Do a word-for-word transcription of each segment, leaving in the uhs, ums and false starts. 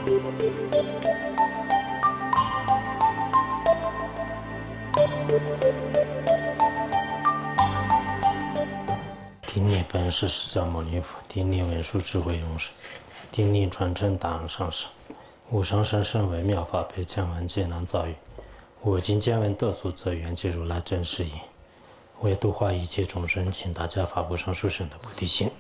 顶礼本师释迦牟尼佛，顶礼文殊智慧勇士，顶礼传承大昂上师。无上甚深微妙法，被千万劫难遭遇。我今见闻得所则缘即如来真实义。为度化一切众生，请大家发布上殊胜的菩提心。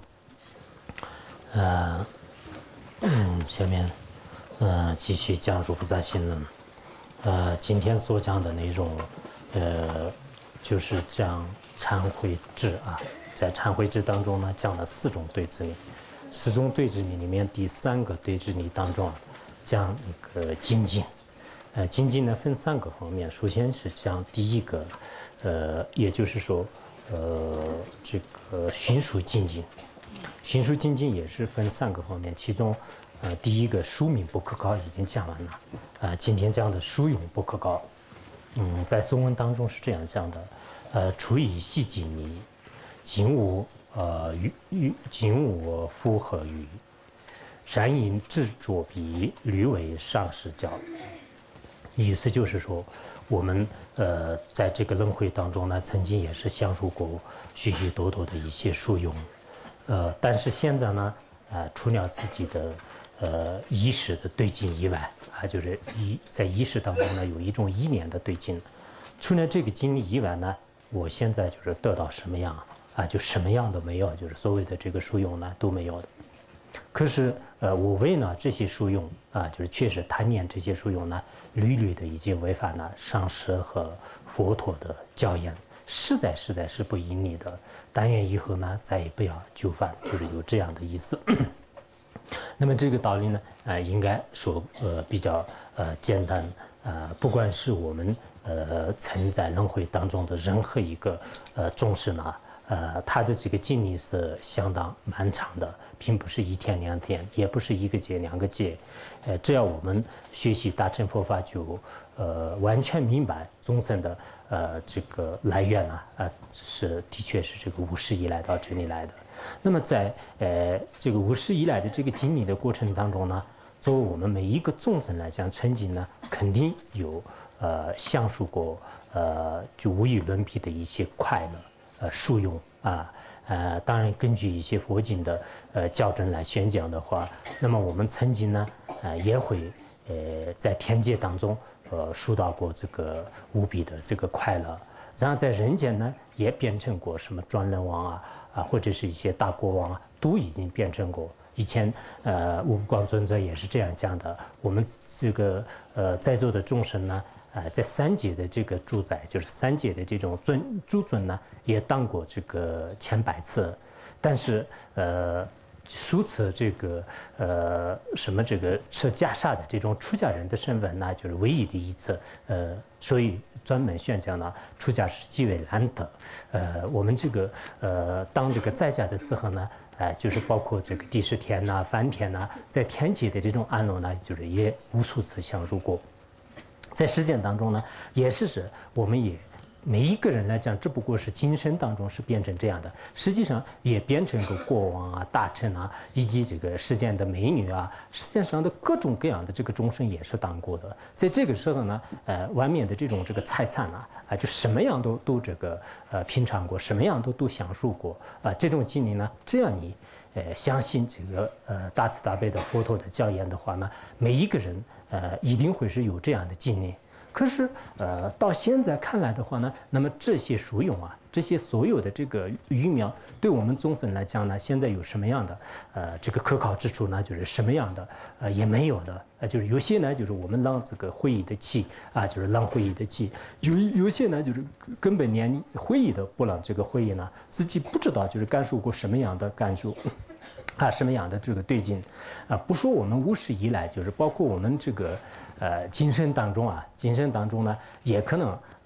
呃，嗯，下面呃继续讲述菩萨行论。呃，今天所讲的内容，呃，就是讲忏悔志啊。在忏悔志当中呢，讲了四种对治理。四种对治理里面，第三个对治理当中啊，讲一个精进。呃，精进呢分三个方面。首先是讲第一个，呃，也就是说，呃，这个循数精进。循数精进也是分三个方面，其中，呃，第一个书名不可靠已经讲完了。啊、呃，今天讲的书用不可靠，嗯，在颂文当中是这样讲的，呃，除以细精密。今无呃与与今无复合于善因执着彼屡为上师教。意思就是说，我们呃在这个轮回当中呢，曾经也是享受过许许多多的一些殊用，呃，但是现在呢，呃，除了自己的呃意识的对境以外，啊，就是意在意识当中呢有一种意念的对境，除了这个经历以外呢，我现在就是得到什么样啊，就什么样都没有，就是所谓的这个殊用呢都没有的。可是呃，我为呢这些殊用啊，就是确实贪念这些殊用呢，屡屡的已经违反了上师和佛陀的教言，实在实在是不应理的。但愿以后呢再也不要就犯，就是有这样的意思。那么这个道理呢，呃，应该说呃比较呃简单，呃，不管是我们呃曾在轮回当中的任何一个呃众生呢。呃，他的这个经历是相当漫长的，并不是一天两天，也不是一个劫两个劫。呃，只要我们学习大乘佛法，就呃完全明白众生的呃这个来源啊，啊、呃、是的确是这个无始以来到这里来的。那么在呃这个无始以来的这个经历的过程当中呢，作为我们每一个众生来讲，曾经呢肯定有呃享受过呃就无与伦比的一些快乐。呃，殊用啊，呃，当然根据一些佛经的呃教证来宣讲的话，那么我们曾经呢，呃，也会呃在天界当中呃受到过这个无比的这个快乐，然后在人间呢也变成过什么转轮王啊啊，或者是一些大国王啊，都已经变成过。以前呃，悟光尊者也是这样讲的，我们这个呃在座的众生呢。呃，在三界的这个主宰，就是三界的这种尊诸尊呢，也当过这个千百次，但是呃，数次这个呃什么这个持袈裟的这种出家人的身份呢，就是唯一的一次，呃，所以专门宣讲呢，出家是极为难得。呃，我们这个呃当这个在家的时候呢。哎、呃，就是包括这个第十天呐、梵天呐，在天界的这种安乐呢，就是也无数次享受过。在实践当中呢，也是是我们也每一个人来讲，只不过是今生当中是变成这样的，实际上也变成个国王啊、大臣啊，以及这个世间的美女啊，世界上的各种各样的这个众生也是当过的。在这个时候呢，呃，外面的这种这个财产啊，啊、呃，就什么样都都这个呃品尝过，什么样都都享受过啊、呃，这种经历呢，只要你呃相信这个呃大慈大悲的佛陀的教言的话呢，每一个人。呃，一定会是有这样的经历。可是，呃，到现在看来的话呢，那么这些殊用啊，这些所有的这个愚妙，对我们众生来讲呢，现在有什么样的呃这个可靠之处呢？就是什么样的呃也没有的。呃，就是有些呢，就是我们让这个会议的气啊，就是让会议的气；有有些呢，就是根本连会议都不让这个会议呢，自己不知道就是感受过什么样的感受。啊，什么样的这个对境，啊，不说我们无始以来，就是包括我们这个呃今生当中啊，今生当中呢，也可能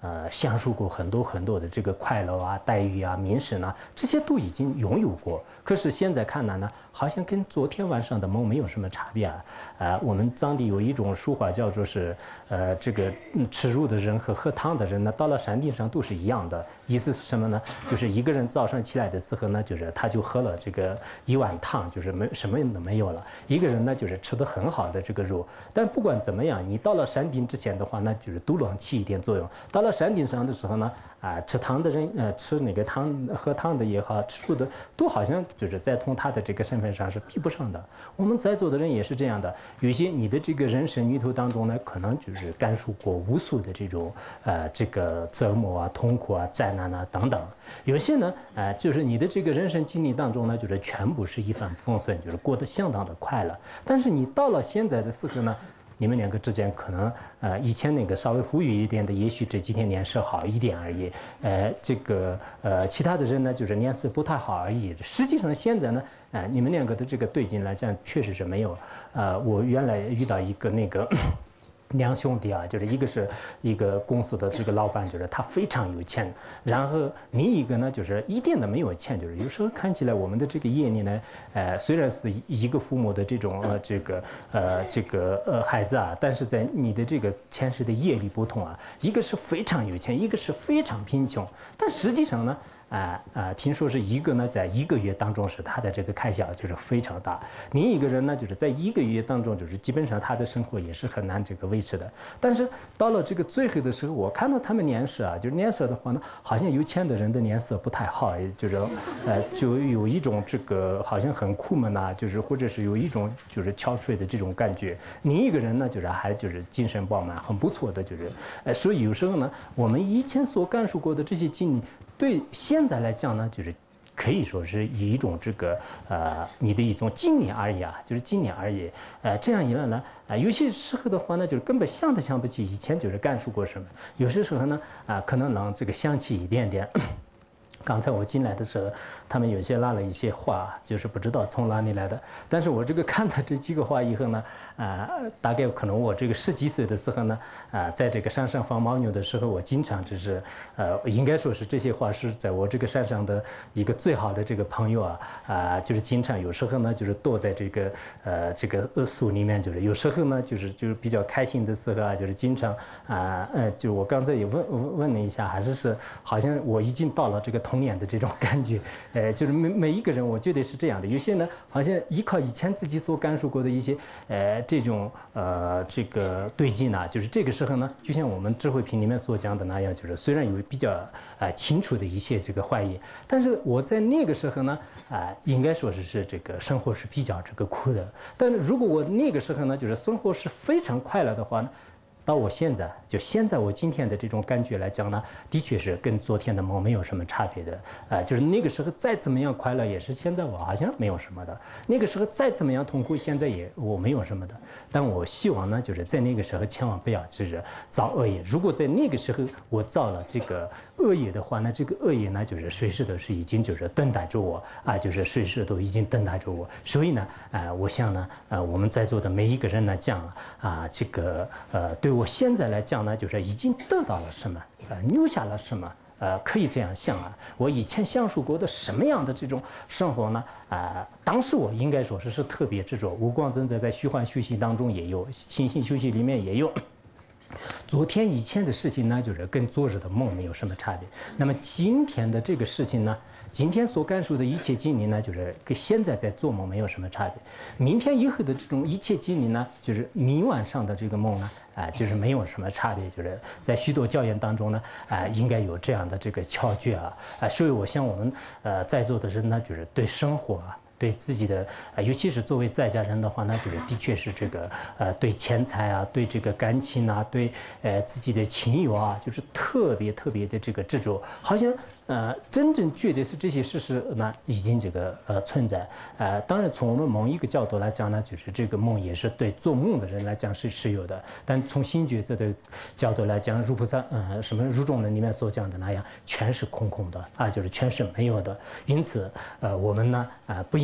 呃享受过很多很多的这个快乐啊、待遇啊、名声啊，这些都已经拥有过。可是现在看来呢，好像跟昨天晚上的梦没有什么差别啊。呃，我们当地有一种说法叫做是，呃，这个、嗯、吃肉的人和喝汤的人呢，到了山顶上都是一样的。意思是什么呢？就是一个人早上起来的时候呢，就是他就喝了这个一碗汤，就是没什么都没有了。一个人呢，就是吃的很好的这个肉。但不管怎么样，你到了山顶之前的话，那就是都能起一点作用。到了山顶上的时候呢，啊、呃，吃汤的人，呃，吃那个汤喝汤的也好，吃肉的都好像就是在同他的这个身份上是比不上的。我们在座的人也是这样的，有些你的这个人生旅途当中呢，可能就是感受过无数的这种呃这个折磨啊、痛苦啊、灾难啊等等。有些呢，呃，就是你的这个人生经历当中呢，就是全部是一帆风顺，就是过得相当的快乐。但是你到了现在的时候呢，你们两个之间可能呃以前那个稍微富裕一点的，也许这几天脸色好一点而已，呃这个呃其他的人呢就是脸色不太好而已。实际上现在呢，呃你们两个的这个对劲来讲确实是没有。呃我原来遇到一个那个。两兄弟啊，就是一个是一个公司的这个老板，就是他非常有钱，然后另一个呢就是一点都没有钱，就是有时候看起来我们的这个业力呢，呃虽然是一个父母的这种呃这个呃这个呃孩子啊，但是在你的这个前世的业力不同啊，一个是非常有钱，一个是非常贫穷，但实际上呢。啊啊、呃呃，听说是一个呢，在一个月当中是他的这个开销就是非常大，另一个人呢，就是在一个月当中，就是基本上他的生活也是很难这个维持的。但是到了这个最后的时候，我看到他们脸色啊，就是脸色的话呢，好像有钱的人的脸色不太好，就是呃，就有一种这个好像很苦闷呐，就是或者是有一种就是憔悴的这种感觉。另一个人呢，就是还就是精神饱满，很不错的，就是呃，所以有时候呢，我们以前所感受过的这些经历。对现在来讲呢，就是可以说是一种这个呃你的一种经验而已啊，就是经验而已。呃，这样一来呢，啊、呃，有些时候的话呢，就是根本想都想不起以前就是感受过什么。有些时候呢，啊、呃，可能能这个想起一点点。刚才我进来的时候，他们有些拉了一些话，就是不知道从哪里来的。但是我这个看到这几个话以后呢，啊、呃，大概可能我这个十几岁的时候呢，啊、呃，在这个山上放牦牛的时候，我经常就是，呃，应该说是这些话是在我这个山上的一个最好的这个朋友啊，啊、呃，就是经常有时候呢，就是躲在这个呃这个树里面，就是有时候呢，就是就是比较开心的时候啊，就是经常啊，呃，就我刚才也问问了一下，还是是好像我已经到了这个。童年的这种感觉，呃，就是每每一个人，我觉得是这样的。有些呢，好像依靠以前自己所感受过的一些，呃，这种呃这个对劲呢，就是这个时候呢，就像我们智慧品里面所讲的那样，就是虽然有比较呃清楚的一些这个怀疑，但是我在那个时候呢，啊、呃，应该说是是这个生活是比较这个苦的。但是如果我那个时候呢，就是生活是非常快乐的话呢。到我现在，就现在我今天的这种感觉来讲呢，的确是跟昨天的梦没有什么差别的。呃，就是那个时候再怎么样快乐，也是现在我好像没有什么的。那个时候再怎么样痛苦，现在也我没有什么的。但我希望呢，就是在那个时候千万不要就是造恶业。如果在那个时候我造了这个恶业的话呢，这个恶业呢，就是随时都是已经就是等待着我啊，就是随时都已经等待着我。所以呢，呃，我想呢，呃，我们在座的每一个人来讲啊，这个呃对。我现在来讲呢，就是已经得到了什么，呃，留下了什么，呃，可以这样想啊。我以前享受过的什么样的这种生活呢？啊、呃，当时我应该说是是特别执着。吴光真在在虚幻修习当中也有，心性修习里面也有。昨天以前的事情呢，就是跟昨日的梦没有什么差别。那么今天的这个事情呢？今天所感受的一切经历呢，就是跟现在在做梦没有什么差别。明天以后的这种一切经历呢，就是明晚上的这个梦呢，啊、呃，就是没有什么差别。就是在许多教研当中呢，啊、呃，应该有这样的这个窍诀啊，啊、呃，所以我想我们呃在座的人呢，就是对生活啊。对自己的，呃，尤其是作为在家人的话呢，就是的确是这个，呃，对钱财啊，对这个感情啊，对呃自己的亲友啊，就是特别特别的这个执着，好像呃真正觉得是这些事实呢已经这个呃存在，呃，当然从我们某一个角度来讲呢，就是这个梦也是对做梦的人来讲是是有的，但从新觉者的角度来讲，如菩萨呃什么入众论里面所讲的那样，全是空空的啊，就是全是没有的，因此呃我们呢啊、呃、不应。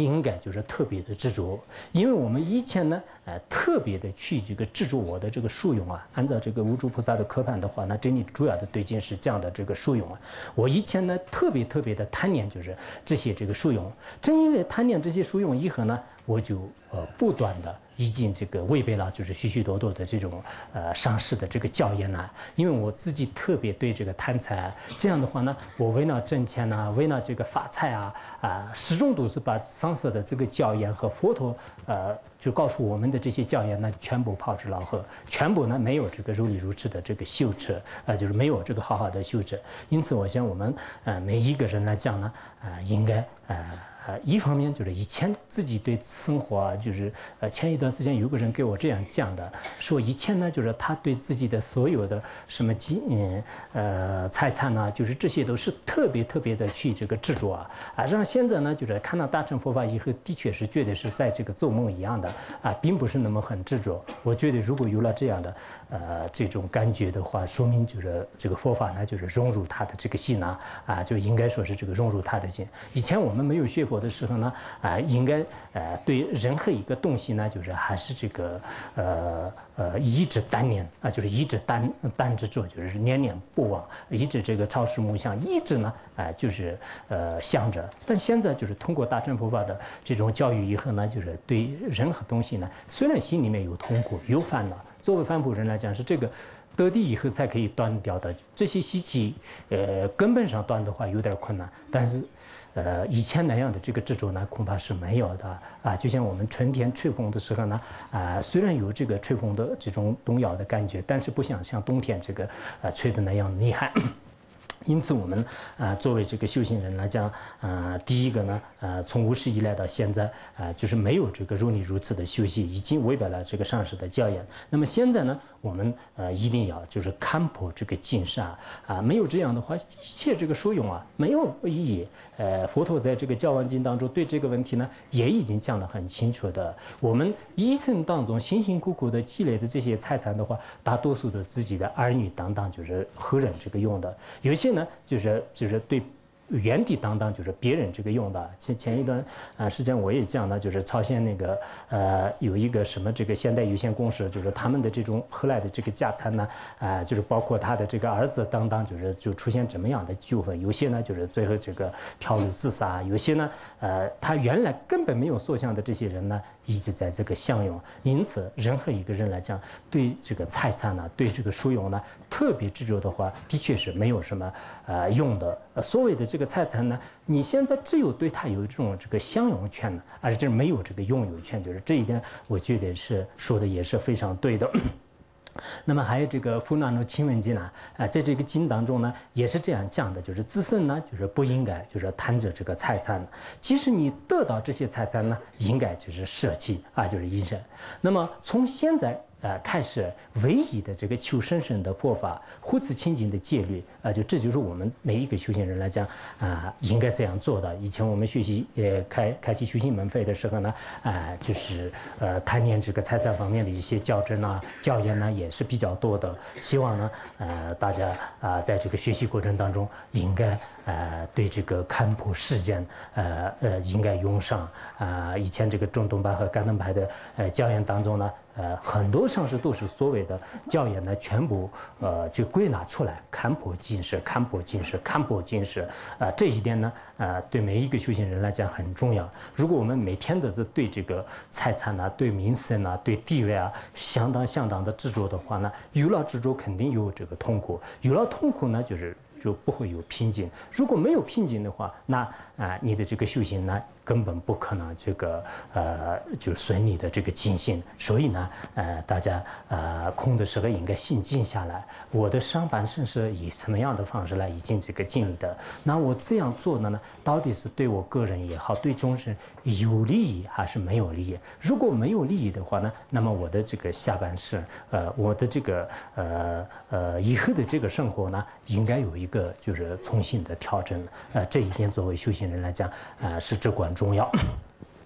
应该就是特别的执着，因为我们以前呢，呃，特别的去这个执着我的这个殊荣啊。按照这个无著菩萨的科判的话，那这里主要的对境是这样的这个殊荣啊。我以前呢，特别特别的贪念就是这些这个殊荣，正因为贪念这些殊荣以后呢，我就呃不断的。已经这个违背了就是许许多多的这种呃上师的这个教言呢，因为我自己特别对这个贪财，这样的话呢，我为了挣钱呢，为了这个发财啊啊，始终都是把上师的这个教言和佛陀呃就告诉我们的这些教言呢，全部抛之脑后，全部呢没有这个如理如痴的这个修持，呃，就是没有这个好好的修持。因此，我想我们呃每一个人来讲呢，呃，应该呃。呃，一方面就是以前自己对生活啊，就是呃前一段时间有个人给我这样讲的，说以前呢就是他对自己的所有的什么金嗯呃财产呐、啊，就是这些都是特别特别的去这个执着啊啊，让现在呢就是看到大乘佛法以后，的确是觉得是在这个做梦一样的啊，并不是那么很执着。我觉得如果有了这样的呃这种感觉的话，说明就是这个佛法呢就是融入他的这个心啊啊，就应该说是这个融入他的心。以前我们没有学佛的时候呢，啊、呃，应该呃对任何一个东西呢，就是还是这个呃呃一直单念啊、呃，就是一直单单着做，就是念念不忘，一直这个朝思暮想，一直呢啊、呃、就是呃想着。但现在就是通过大乘佛法的这种教育以后呢，就是对任何东西呢，虽然心里面有痛苦有烦恼，作为凡夫人来讲是这个。得地以后才可以断掉的这些习气，呃，根本上断的话有点困难。但是，呃，以前那样的这个执着呢，恐怕是没有的啊。就像我们春天吹风的时候呢，啊，虽然有这个吹风的这种动摇的感觉，但是不像像冬天这个呃吹的那样厉害。因此，我们啊、呃、作为这个修行人来讲，啊、呃，第一个呢，呃，从无始以来到现在，啊、呃，就是没有这个如理如此的修习，已经违背了这个上师的教言。那么现在呢，我们呃一定要就是看破这个尽善啊、呃，没有这样的话，一切这个殊荣啊没有意义。呃，佛陀在这个《教王经》当中对这个问题呢，也已经讲得很清楚的。我们一生当中辛辛苦苦的积累的这些财产的话，大多数的自己的儿女等等就是后人这个用的，有些呢。就是就是对原地当当就是别人这个用的。前前一段啊时间我也讲了，就是朝鲜那个呃有一个什么这个现代有限公司，就是他们的这种后来的这个家产呢，啊、呃、就是包括他的这个儿子等等，就是就出现怎么样的纠纷，有些呢就是最后这个跳楼自杀，有些呢呃他原来根本没有所想的这些人呢一直在这个享用。因此任何一个人来讲，对这个财产呢，对这个殊荣呢特别执着的话，的确是没有什么呃用的。呃所谓的这个财产呢，你现在只有对它有这种这个享用权呢，而且没有这个拥有权，就是这一点，我觉得是说的也是非常对的。那么还有这个《富那罗清文经》呢，啊，在这个经当中呢，也是这样讲的，就是自身呢，就是不应该就是贪着这个财产，即使你得到这些财产呢，应该就是舍弃啊，就是依身。那么从现在。呃，开始唯一的这个求生生的佛法，护持清净的戒律啊、呃，就这就是我们每一个修行人来讲啊、呃，应该这样做的。以前我们学习呃开开启修行门费的时候呢，啊、呃，就是呃贪念这个财产方面的一些教证啊、教言呢，也是比较多的。希望呢，呃，大家啊、呃，在这个学习过程当中，应该呃对这个看破世间，呃呃，应该用上啊、呃。以前这个中东派和甘登派的呃教言当中呢。呃，很多上师都是所谓的教言呢，全部呃就归纳出来，看破尽释，看破尽释，看破尽释。啊、呃，这一点呢，呃，对每一个修行人来讲很重要。如果我们每天都是对这个财产啊、对名声啊、对地位啊，相当相当的执着的话呢，有了执着肯定有这个痛苦，有了痛苦呢，就是就不会有平静。如果没有平静的话，那啊、呃，你的这个修行呢，根本不可能这个呃，就顺利的这个进行。所以呢，呃，大家呃空的时候应该心静下来。我的上半身是以什么样的方式来已经这个尽力的？那我这样做的呢，到底是对我个人也好，对众生有利益还是没有利益？如果没有利益的话呢，那么我的这个下半身，呃，我的这个呃呃以后的这个生活呢，应该有一个就是重新的调整。呃，这一点作为修行人来讲，啊、呃，是至关重要。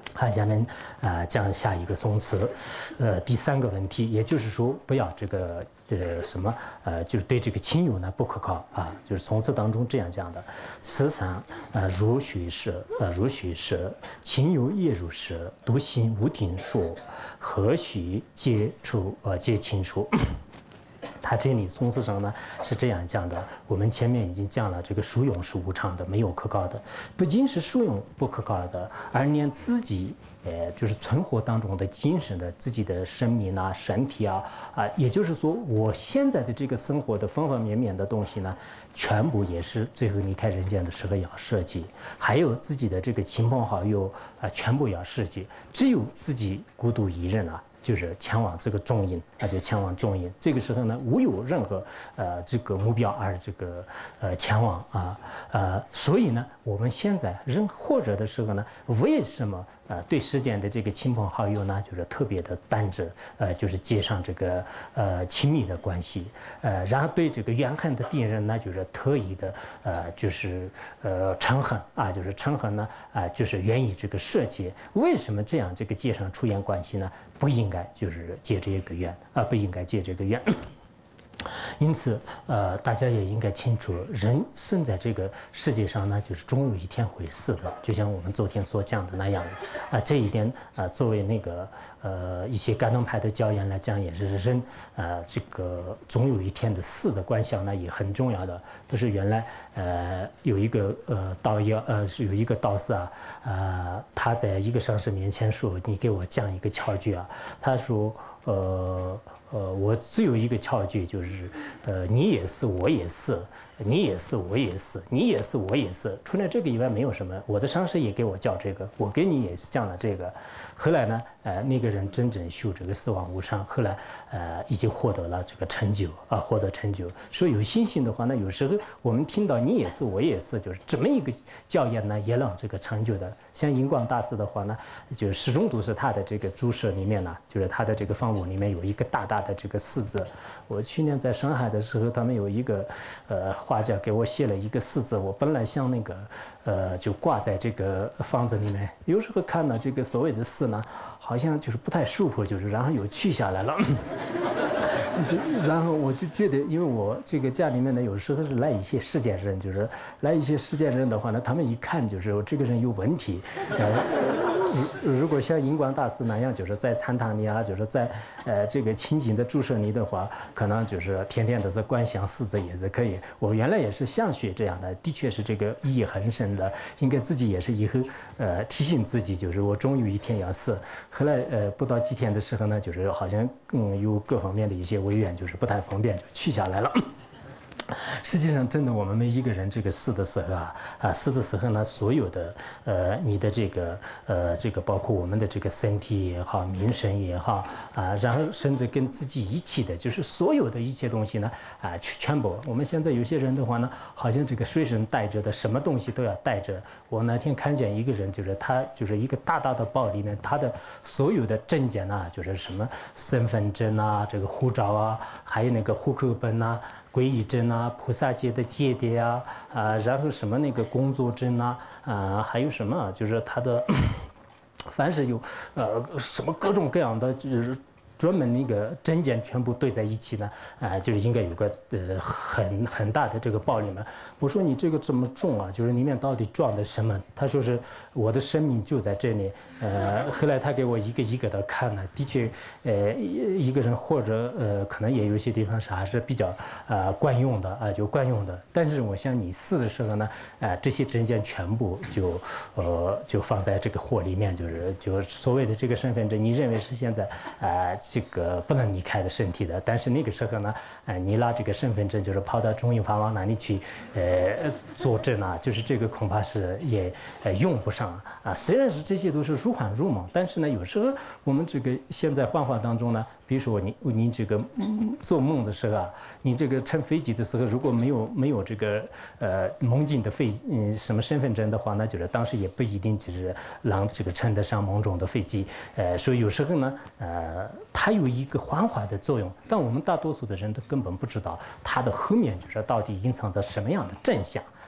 好，下面啊讲下一个宋词，呃，第三个问题，也就是说不要这个呃什么呃，就是对这个亲友呢不可靠啊，就是宋词当中这样讲的，此三呃如许是呃如许是，亲友也如是，独行无定数，何须皆出呃皆亲疏。他这里宋词上呢是这样讲的，我们前面已经讲了，这个疏庸是无常的，没有可靠的，不仅是疏庸不可靠的，而连自己，呃，就是存活当中的精神的自己的生命啊、身体啊，啊，也就是说，我现在的这个生活的方方面面的东西呢，全部也是最后离开人间的时候要设计，还有自己的这个亲朋好友啊，全部要设计，只有自己孤独一人啊。就是前往这个中阴，那就前往中阴。这个时候呢，无有任何呃这个目标而这个呃前往啊呃，所以呢，我们现在人活着的时候呢，为什么呃对世间的这个亲朋好友呢，就是特别的单着，呃，就是结上这个呃亲密的关系，呃，然后对这个怨恨的敌人呢，就是特意的呃就是呃嗔恨啊，就是嗔恨呢啊、呃，就是愿意这个舍戒。为什么这样这个结上出现关系呢？不应该就是结这个缘啊，不应该结这个缘。因此，呃，大家也应该清楚，人生在这个世界上呢，就是终有一天会死的，就像我们昨天所讲的那样啊、呃。这一点啊、呃，作为那个呃一些甘东派的教言来讲，也是人呃这个总有一天的死的观想呢，也很重要的。不是原来呃有一个呃道要呃是有一个道士啊，呃他在一个上师面前说：“你给我讲一个窍诀啊。”他说：“呃。”呃，我只有一个窍诀，就是，呃，你也是，我也是，你也是，我也是，你也是，我也是。除了这个以外，没有什么。我的上师也给我教这个，我给你也是讲了这个。后来呢，呃，那个人真正修这个四望无常，后来呃，已经获得了这个成就啊，获得成就。所以有信心的话呢，有时候我们听到你也是，我也是，就是这么一个教言呢，也让这个成就的。像印光大师的话呢，就是始终都是他的这个注释里面呢，就是他的这个方物里面有一个大大的这个四字。我去年在上海的时候，他们有一个呃画家给我写了一个四字，我本来想那个呃就挂在这个房子里面，有时候看了这个所谓的四呢，好像就是不太舒服，就是然后又取下来了。就然后我就觉得，因为我这个家里面呢，有时候是来一些世间人，就是来一些世间人的话呢，他们一看就是这个人有问题。呃如如果像印光大师那样，就是在禅堂里啊，就是在呃这个清净的注释里的话，可能就是天天都是观想四字也是可以。我原来也是想学这样的，的确是这个意义很深的，应该自己也是以后呃提醒自己，就是我终有一天要死。后来呃不到几天的时候呢，就是好像嗯有各方面的一些违愿，就是不太方便，就取下来了。实际上，真的，我们每一个人这个死的时候啊，啊死的时候呢，所有的呃，你的这个呃，这个包括我们的这个身体也好，名声也好啊，然后甚至跟自己一起的，就是所有的一切东西呢啊，全全部。我们现在有些人的话呢，好像这个随身带着的什么东西都要带着。我那天看见一个人，就是他就是一个大大的包里面，他的所有的证件啊，就是什么身份证啊，这个护照啊，还有那个户口本啊。皈依证啊，菩萨戒的戒牒啊，啊，然后什么那个工作证啊，啊，还有什么，就是他的，凡是有，呃，什么各种各样的，就是专门那个证件全部对在一起呢，啊、呃，就是应该有个呃很很大的这个包里面。我说你这个这么重啊，就是里面到底装的什么？他说是我的生命就在这里。呃，后来他给我一个一个的看了，的确，呃，一个人活着，呃，可能也有些地方是还是比较呃惯用的啊、呃，就惯用的。但是我想你死的时候呢，啊、呃，这些证件全部就呃就放在这个货里面，就是就所谓的这个身份证，你认为是现在啊。呃这个不能离开的身体的，但是那个时候呢，呃，你拿这个身份证就是跑到中印法王那里去，呃，作证啊，就是这个恐怕是也呃用不上啊。虽然是这些都是如幻如梦，但是呢，有时候我们这个现在幻化当中呢，比如说你你这个、嗯、做梦的时候啊，你这个乘飞机的时候如果没有没有这个呃梦境的飞嗯什么身份证的话，那就是当时也不一定就是让这个乘得上梦中的飞机，呃，所以有时候呢，呃。它有一个幻化的作用，但我们大多数的人都根本不知道它的后面就是到底隐藏着什么样的真相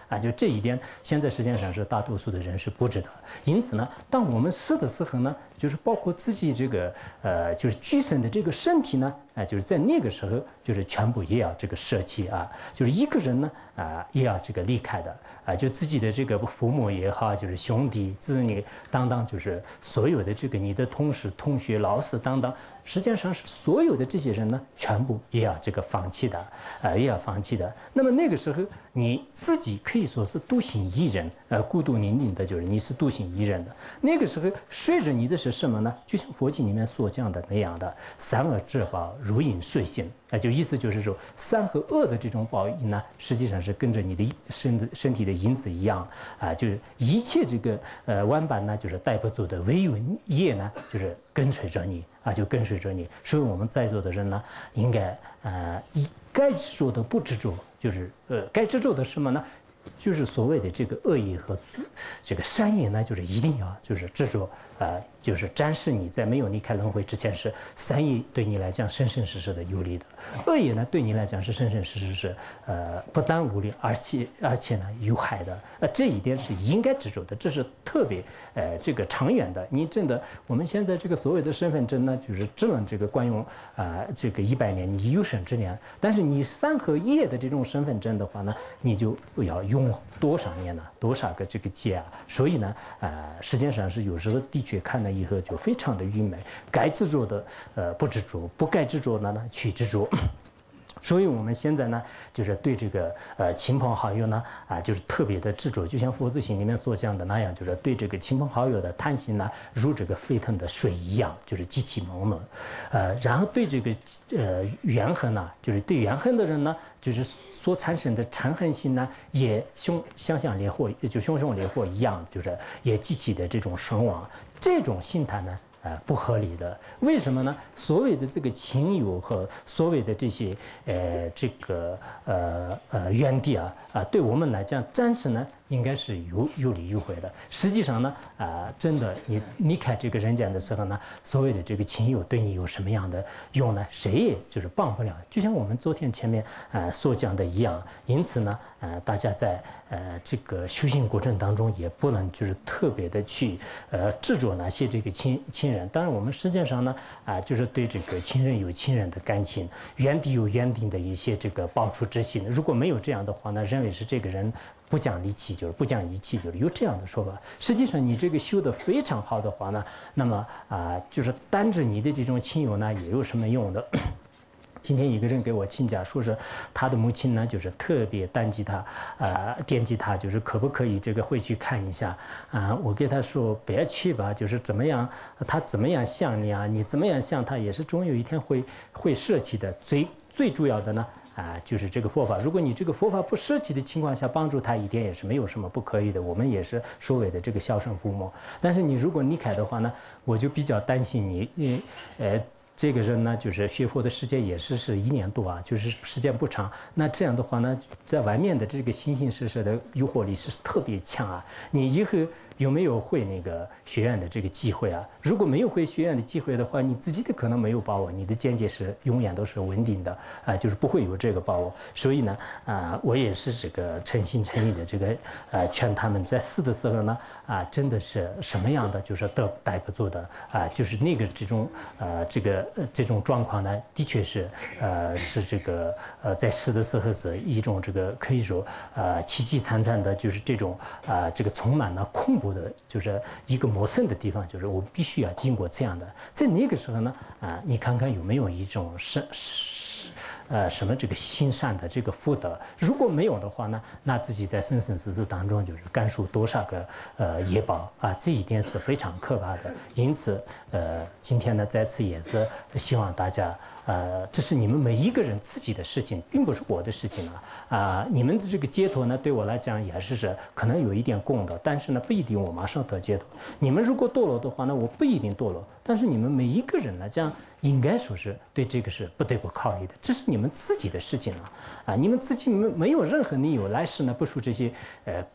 啊，就这一点，现在实际上是大多数的人是不知道。因此呢，当我们死的时候呢，就是包括自己这个呃，就是具身的这个身体呢，啊、呃，就是在那个时候，就是全部也要这个舍弃啊，就是一个人呢，啊、呃，也要这个离开的啊、呃，就自己的这个父母也好，就是兄弟、子女等等，就是所有的这个你的同事、同学、老师等等。实际上是所有的这些人呢，全部也要这个放弃的，呃，也要放弃的。那么那个时候你自己可以说是独行一人，呃，孤独伶仃的，就是你是独行一人的。那个时候随着你的是什么呢？就像佛经里面所讲的那样的，三恶之报如影随形。啊，就意思就是说，善和恶的这种报应呢，实际上是跟着你的身子身体的因子一样啊，就是一切这个呃万般呢，就是带不走的，唯有业呢，就是跟随着你啊，就跟随着你。所以我们在座的人呢，应该呃，以该执着的不执着，就是呃，该执着的什么呢？就是所谓的这个恶业和这个善业呢，就是一定要就是执着，呃，就是展示你在没有离开轮回之前是善业对你来讲生生世世的有利的，恶业呢对你来讲是生生世世是呃不但无利，而且而且呢有害的，呃这一点是应该执着的，这是特别呃这个长远的。你真的我们现在这个所谓的身份证呢，就是只能这个惯用啊、呃、这个一百年，你有生之年，但是你三合业的这种身份证的话呢，你就要用。用多少年呢？多少个这个劫啊？所以呢，呃，实际上是有时候的确看了以后就非常的郁闷。该执着的，呃，不执着；不该执着的呢，去执着。所以我们现在呢，就是对这个呃亲朋好友呢，啊，就是特别的执着，就像佛子行里面所讲的那样，就是对这个亲朋好友的贪心呢，如这个沸腾的水一样，就是极其猛烈。呃，然后对这个呃怨恨呢，就是对怨恨的人呢，就是所产生的嗔恨心呢，也凶像像烈火，就熊熊烈火一样，就是也极其的这种声望。这种心态呢。呃，不合理的，为什么呢？所谓的这个亲友和所谓的这些呃这个呃呃冤地啊啊、呃，对我们来讲，暂时呢应该是有有利有惠的。实际上呢，啊、呃，真的你离开这个人间的时候呢，所谓的这个亲友对你有什么样的用呢？谁也就是帮不了。就像我们昨天前面呃所讲的一样，因此呢，呃，大家在呃这个修行过程当中也不能就是特别的去呃执着那些这个亲亲人。当然，我们实际上呢，啊、呃，就是对这个亲人有亲人的感情，冤敌有冤敌的一些这个报仇之心。如果没有这样的话呢，认为是这个人不讲理气，就是不讲义气，就是有这样的说法。实际上，你这个修得非常好的话呢，那么啊、呃，就是单着你的这种亲友呢，也有什么用的？今天一个人给我请假，说是他的母亲呢，就是特别惦记他，呃，惦记他，就是可不可以这个回去看一下啊、呃？我给他说别去吧，就是怎么样，他怎么样想你啊，你怎么样想他，也是终有一天会会舍弃的。最最主要的呢。啊，就是这个佛法。如果你这个佛法不舍弃的情况下，帮助他一点也是没有什么不可以的。我们也是所谓的这个孝顺父母。但是你如果离开的话呢，我就比较担心你，你呃。这个人呢，就是学佛的时间也是是一年多啊，就是时间不长。那这样的话呢，在外面的这个形形色色的诱惑力是特别强啊。你以后有没有会那个学院的这个机会啊？如果没有会学院的机会的话，你自己的可能没有把握，你的见解是永远都是稳定的啊、呃，就是不会有这个把握。所以呢，啊、呃，我也是这个诚心诚意的这个呃劝他们在死的时候呢，啊、呃，真的是什么样的就是得待不住的啊、呃，就是那个这种呃这个。呃，这种状况呢，的确是，呃，是这个，呃，在死的时候是一种这个可以说，呃，凄凄惨惨的，就是这种，啊、呃，这个充满了恐怖的，就是一个陌生的地方，就是我必须要经过这样的，在那个时候呢，啊、呃，你看看有没有一种是是。呃，什么这个心善的这个福德，如果没有的话呢，那自己在生生死死当中就是感受多少个呃业报啊，这一点是非常可怕的。因此，呃，今天呢，在此也是希望大家，呃，这是你们每一个人自己的事情，并不是我的事情啊。啊、呃，你们的这个解脱呢，对我来讲也是是可能有一点功德，但是呢，不一定我马上得解脱。你们如果堕落的话呢，我不一定堕落，但是你们每一个人呢，这样应该说是对这个是不得不考虑的，这是你们自己的事情了啊！你们自己没没有任何理由来世呢不受这些呃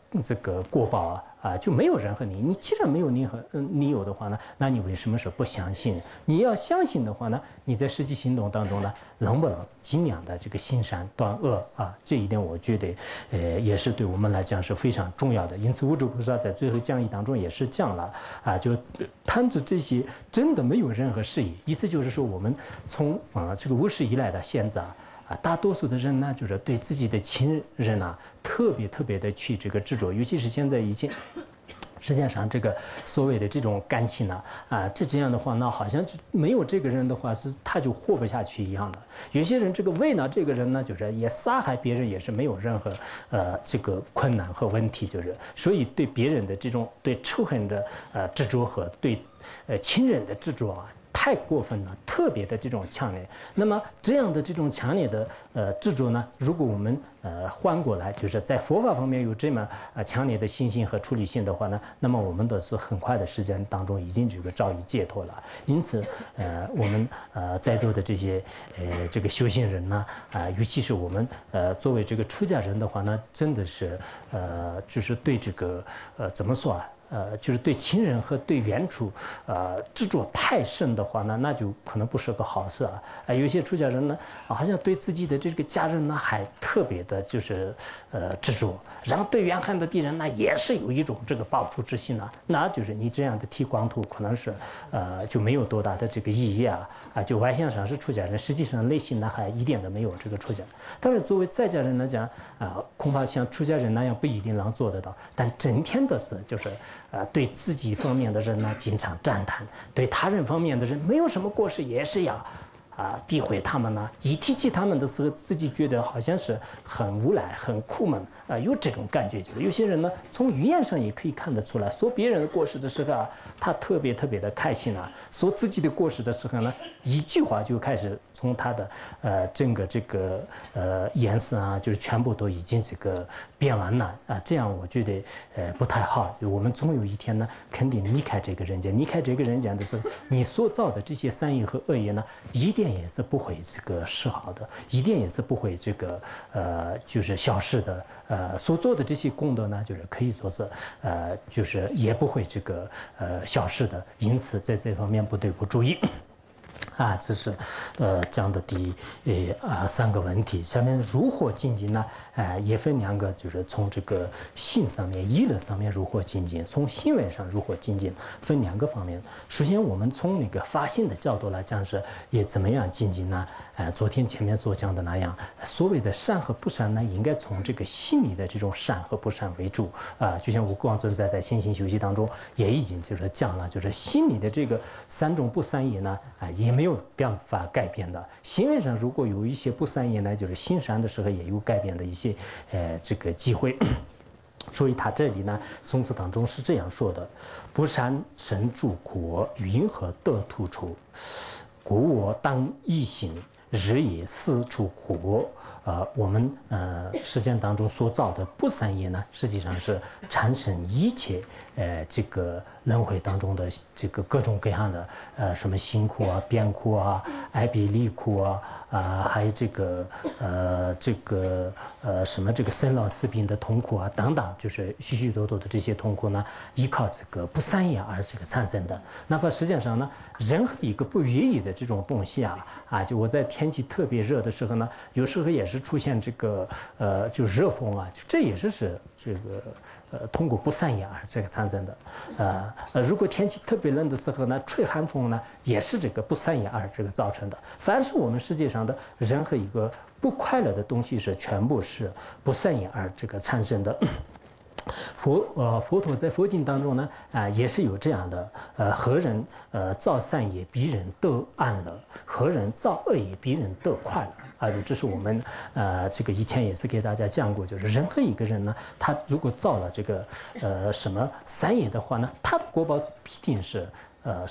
这个果报啊啊就没有人和你。你既然没有你和嗯你有的话呢，那你为什么是不相信？你要相信的话呢，你在实际行动当中呢，能不能尽量的这个行善断恶啊？这一点我觉得，呃，也是对我们来讲是非常重要的。因此，无著菩萨在最后讲义当中也是讲了啊，就谈着这些真的没有任何事宜，意思就是说，我们从啊这个无始以来的现在啊。啊，大多数的人呢，就是对自己的亲人啊，特别特别的去这个执着，尤其是现在已经，实际上这个所谓的这种感情呢，啊，这这样的话，那好像就没有这个人的话，是他就活不下去一样的。有些人这个为了这个人呢，就是也杀害别人，也是没有任何呃这个困难和问题，就是所以对别人的这种对仇恨的呃执着和对呃亲人的执着啊。太过分了，特别的这种强烈。那么这样的这种强烈的呃执着呢，如果我们呃换过来，就是在佛法方面有这么呃强烈的信心和处理性的话呢，那么我们的是很快的时间当中已经这个早已解脱了。因此，呃，我们呃在座的这些呃这个修行人呢，啊、呃，尤其是我们呃作为这个出家人的话呢，真的是呃就是对这个呃怎么说啊？呃，就是对亲人和对原处，呃，执着太深的话呢，那就可能不是个好事啊。呃，有些出家人呢，好像对自己的这个家人呢，还特别的，就是呃执着，然后对怨恨的敌人呢，也是有一种这个报复之心呢。那就是你这样的剃光头，可能是呃就没有多大的这个意义啊啊，就外形上是出家人，实际上内心呢还一点都没有这个出家。但是作为在家人来讲啊、呃，恐怕像出家人那样不一定能做得到，但整天的是就是。呃，对自己方面的人呢，经常赞叹；对他人方面的人，没有什么过失，也是要啊诋毁他们呢。一提起他们的时候，自己觉得好像是很无赖、很苦闷啊、呃，有这种感觉。就是有些人呢，从语言上也可以看得出来，说别人的过失的时候啊，他特别特别的开心啊；说自己的过失的时候呢，一句话就开始从他的呃整个这个呃颜色啊，就是全部都已经这个变完了啊。这样我觉得呃不太好。我们总有一天呢，肯定离开这个人间。离开这个人间的时候，你所造的这些善业和恶业呢，一定也是不会这个失好的，一定也是不会这个呃就是消失的。呃，所做的这些功德呢，就是可以说是呃就是也不会这个呃消失的。因此在这方面不得不注意。啊，这是，呃，讲的第呃啊三个问题。下面如何精进呢？呃，也分两个，就是从这个性上面、意乐上面如何精进，从行为上如何精进，分两个方面。首先，我们从那个发心的角度来讲是也怎么样精进呢？呃，昨天前面所讲的那样，所谓的善和不善呢，应该从这个心里的这种善和不善为主啊、呃。就像我光尊在在心行修习当中也已经就是讲了，就是心里的这个三种不善业呢，啊、呃，也没有。没有办法改变的。行为上如果有一些不善业呢，就是行善的时候也有改变的一些呃这个机会。所以他这里呢，宋词当中是这样说的：不善身助苦，云何得突出？故我当一心，日夜思出苦。呃，我们呃实践当中所造的不善业呢，实际上是产生一切呃这个轮回当中的这个各种各样的呃什么辛苦啊、变苦啊、爱别离苦啊啊、呃，还有这个呃这个呃什么这个生老死病的痛苦啊等等，就是许许多多的这些痛苦呢，依靠这个不善业而这个产生的。那么实际上呢，任何一个不愿意的这种东西啊啊，就我在天气特别热的时候呢，有时候也是出现这个呃，就热风啊，这也是是这个呃通过不善业而这个产生的。呃呃，如果天气特别冷的时候呢，吹寒风呢，也是这个不善业而这个造成的。凡是我们世界上的任何一个不快乐的东西，是全部是不善业而这个产生的。佛呃佛陀在佛经当中呢啊、呃、也是有这样的呃何人呃造善业逼人得安乐，何人造恶业逼人得快乐啊，这是我们呃这个以前也是给大家讲过，就是任何一个人呢，他如果造了这个呃什么善业的话呢，他的果报是必定是呃什么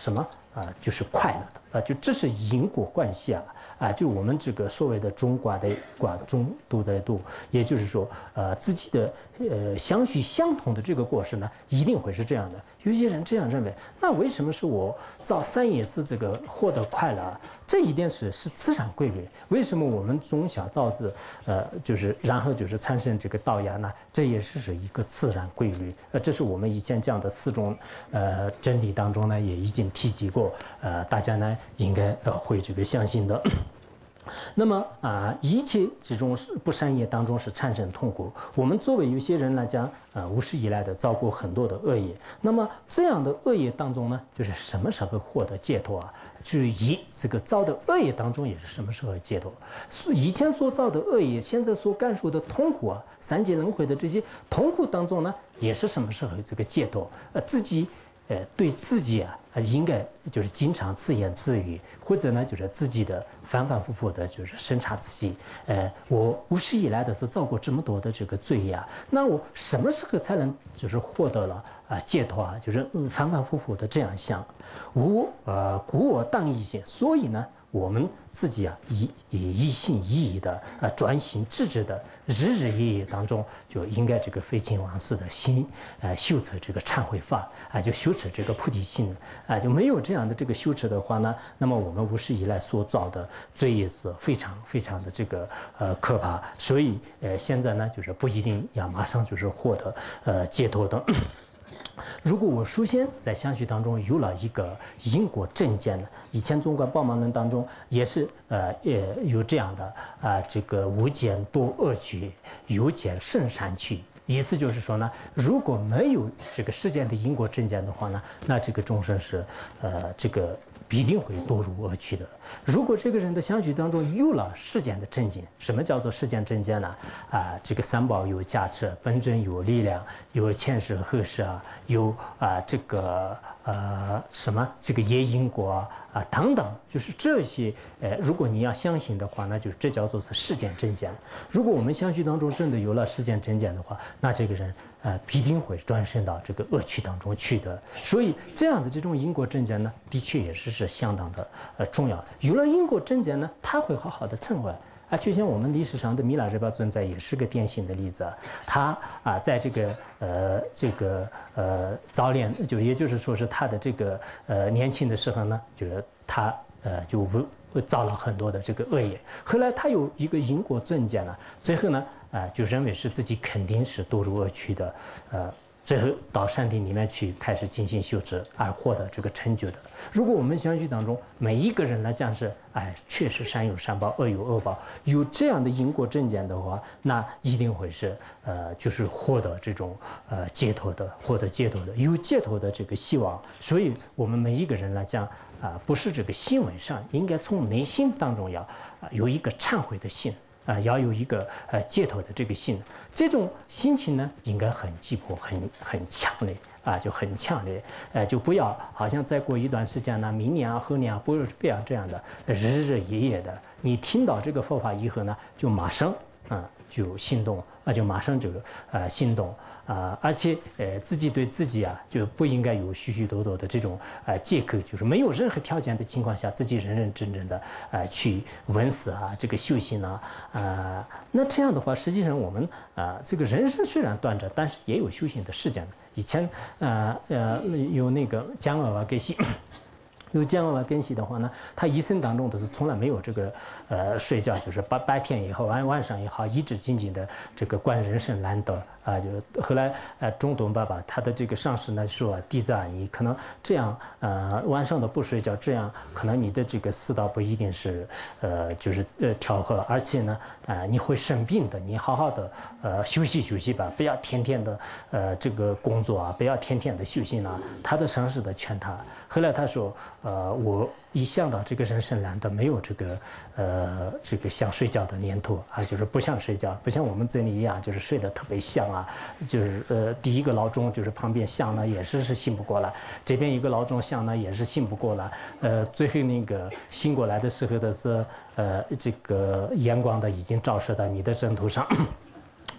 啊，就是快乐的啊，就这是因果关系啊啊，就我们这个所谓的中卦的卦中度的度，也就是说，呃，自己的呃相许相同的这个过失呢，一定会是这样的。有些人这样认为，那为什么是我造三也是这个获得快乐啊？这一定是是自然规律。为什么我们从小到大，呃，就是然后就是产生这个道呀呢？这也是是一个自然规律。呃，这是我们以前讲的四种呃真理当中呢，也已经提及过。呃，大家呢应该呃会这个相信的。那么啊，一切这种不善业当中是产生痛苦。我们作为有些人来讲，呃，无始以来的造过很多的恶业。那么这样的恶业当中呢，就是什么时候获得解脱啊？就是以这个造的恶业当中也是什么时候解脱？以前所造的恶业，现在所感受的痛苦啊，三界轮回的这些痛苦当中呢，也是什么时候这个解脱？呃，自己。呃，对自己啊，应该就是经常自言自语，或者呢，就是自己的反反复复的，就是审查自己。呃，我无始以来的是造过这么多的这个罪业啊，那我什么时候才能就是获得了啊解脱啊？就是反反复复的这样想，无呃故我当一心，所以呢。我们自己啊，一以一心一意的呃专心致志的，日日夜夜当中，就应该这个废寝忘食的心，呃修持这个忏悔法啊，就修持这个菩提心啊，就没有这样的这个修持的话呢，那么我们无始以来所造的罪业是非常非常的这个呃可怕，所以呃现在呢，就是不一定要马上就是获得呃解脱的。如果我首先在相续当中有了一个因果正见呢，以前中国报马论当中也是呃也有这样的啊、呃，这个无间多恶趣，有见甚善趣。意思就是说呢，如果没有这个世间的因果正见的话呢，那这个众生是呃这个。必定会堕入恶趣的。如果这个人的相续当中有了世间的正见，什么叫做世间正见呢？啊，这个三宝有加持，本尊有力量，有前世后世啊，有啊这个呃什么这个业因果啊啊等等，就是这些呃，如果你要相信的话，那就这叫做是世间正见。如果我们相续当中真的有了世间正见的话，那这个人呃必定会转生到这个恶趣当中去的。所以这样的这种因果正见呢，的确也是。是相当的呃重要。有了因果正见呢，他会好好的成为啊，就像我们历史上的弥勒日巴尊在也是个典型的例子。他啊，在这个呃这个呃早年，就也就是说是他的这个呃年轻的时候呢，就是他呃就造了很多的这个恶业。后来他有一个因果正见呢，最后呢啊、呃、就认为是自己肯定是堕入恶趣的，呃。最后到山顶里面去开始进行修持，而获得这个成就的。如果我们相续当中每一个人来讲是，哎，确实善有善报，恶有恶报，有这样的因果正见的话，那一定会是呃，就是获得这种呃解脱的，获得解脱的，有解脱的这个希望。所以我们每一个人来讲啊、呃，不是这个行为上，应该从内心当中要啊、呃、有一个忏悔的心。啊、呃，要有一个呃解脱的这个心，这种心情呢，应该很急迫、很很强烈啊，就很强烈。呃，就不要好像再过一段时间呢，明年啊、后年啊，不要不要这样的日日夜夜的。你听到这个佛法以后呢，就马上啊、呃、就心动啊，就马上就呃心动啊、呃，而且呃自己对自己啊，就不应该有许许多多的这种呃借口，就是没有任何条件的情况下，自己认认真真的呃去闻思啊，这个修行啊，呃，那这样的话，实际上我们啊、呃、这个人生虽然短暂，但是也有修行的时间。以前呃呃有那个姜娃娃给西。有姜娃娃根系的话呢，他一生当中都是从来没有这个呃睡觉，就是白白天也好，晚晚上也好，一直静静的这个观人生难得啊。就后来呃中东爸爸他的这个上师呢说啊，弟子啊，你可能这样呃晚上的不睡觉，这样可能你的这个四道不一定是呃就是呃调和，而且呢啊、呃、你会生病的，你好好的呃休息休息吧，不要天天的呃这个工作啊，不要天天的修行啊。他的上师的劝他，后来他说。呃，我一想到这个人生难得，没有这个呃这个想睡觉的念头啊，就是不想睡觉，不像我们这里一样，就是睡得特别香啊，就是呃第一个闹钟就是旁边响呢，也是是醒不过来，这边一个闹钟响呢，也是醒不过来，呃最后那个醒过来的时候的是呃这个阳光的已经照射到你的枕头上。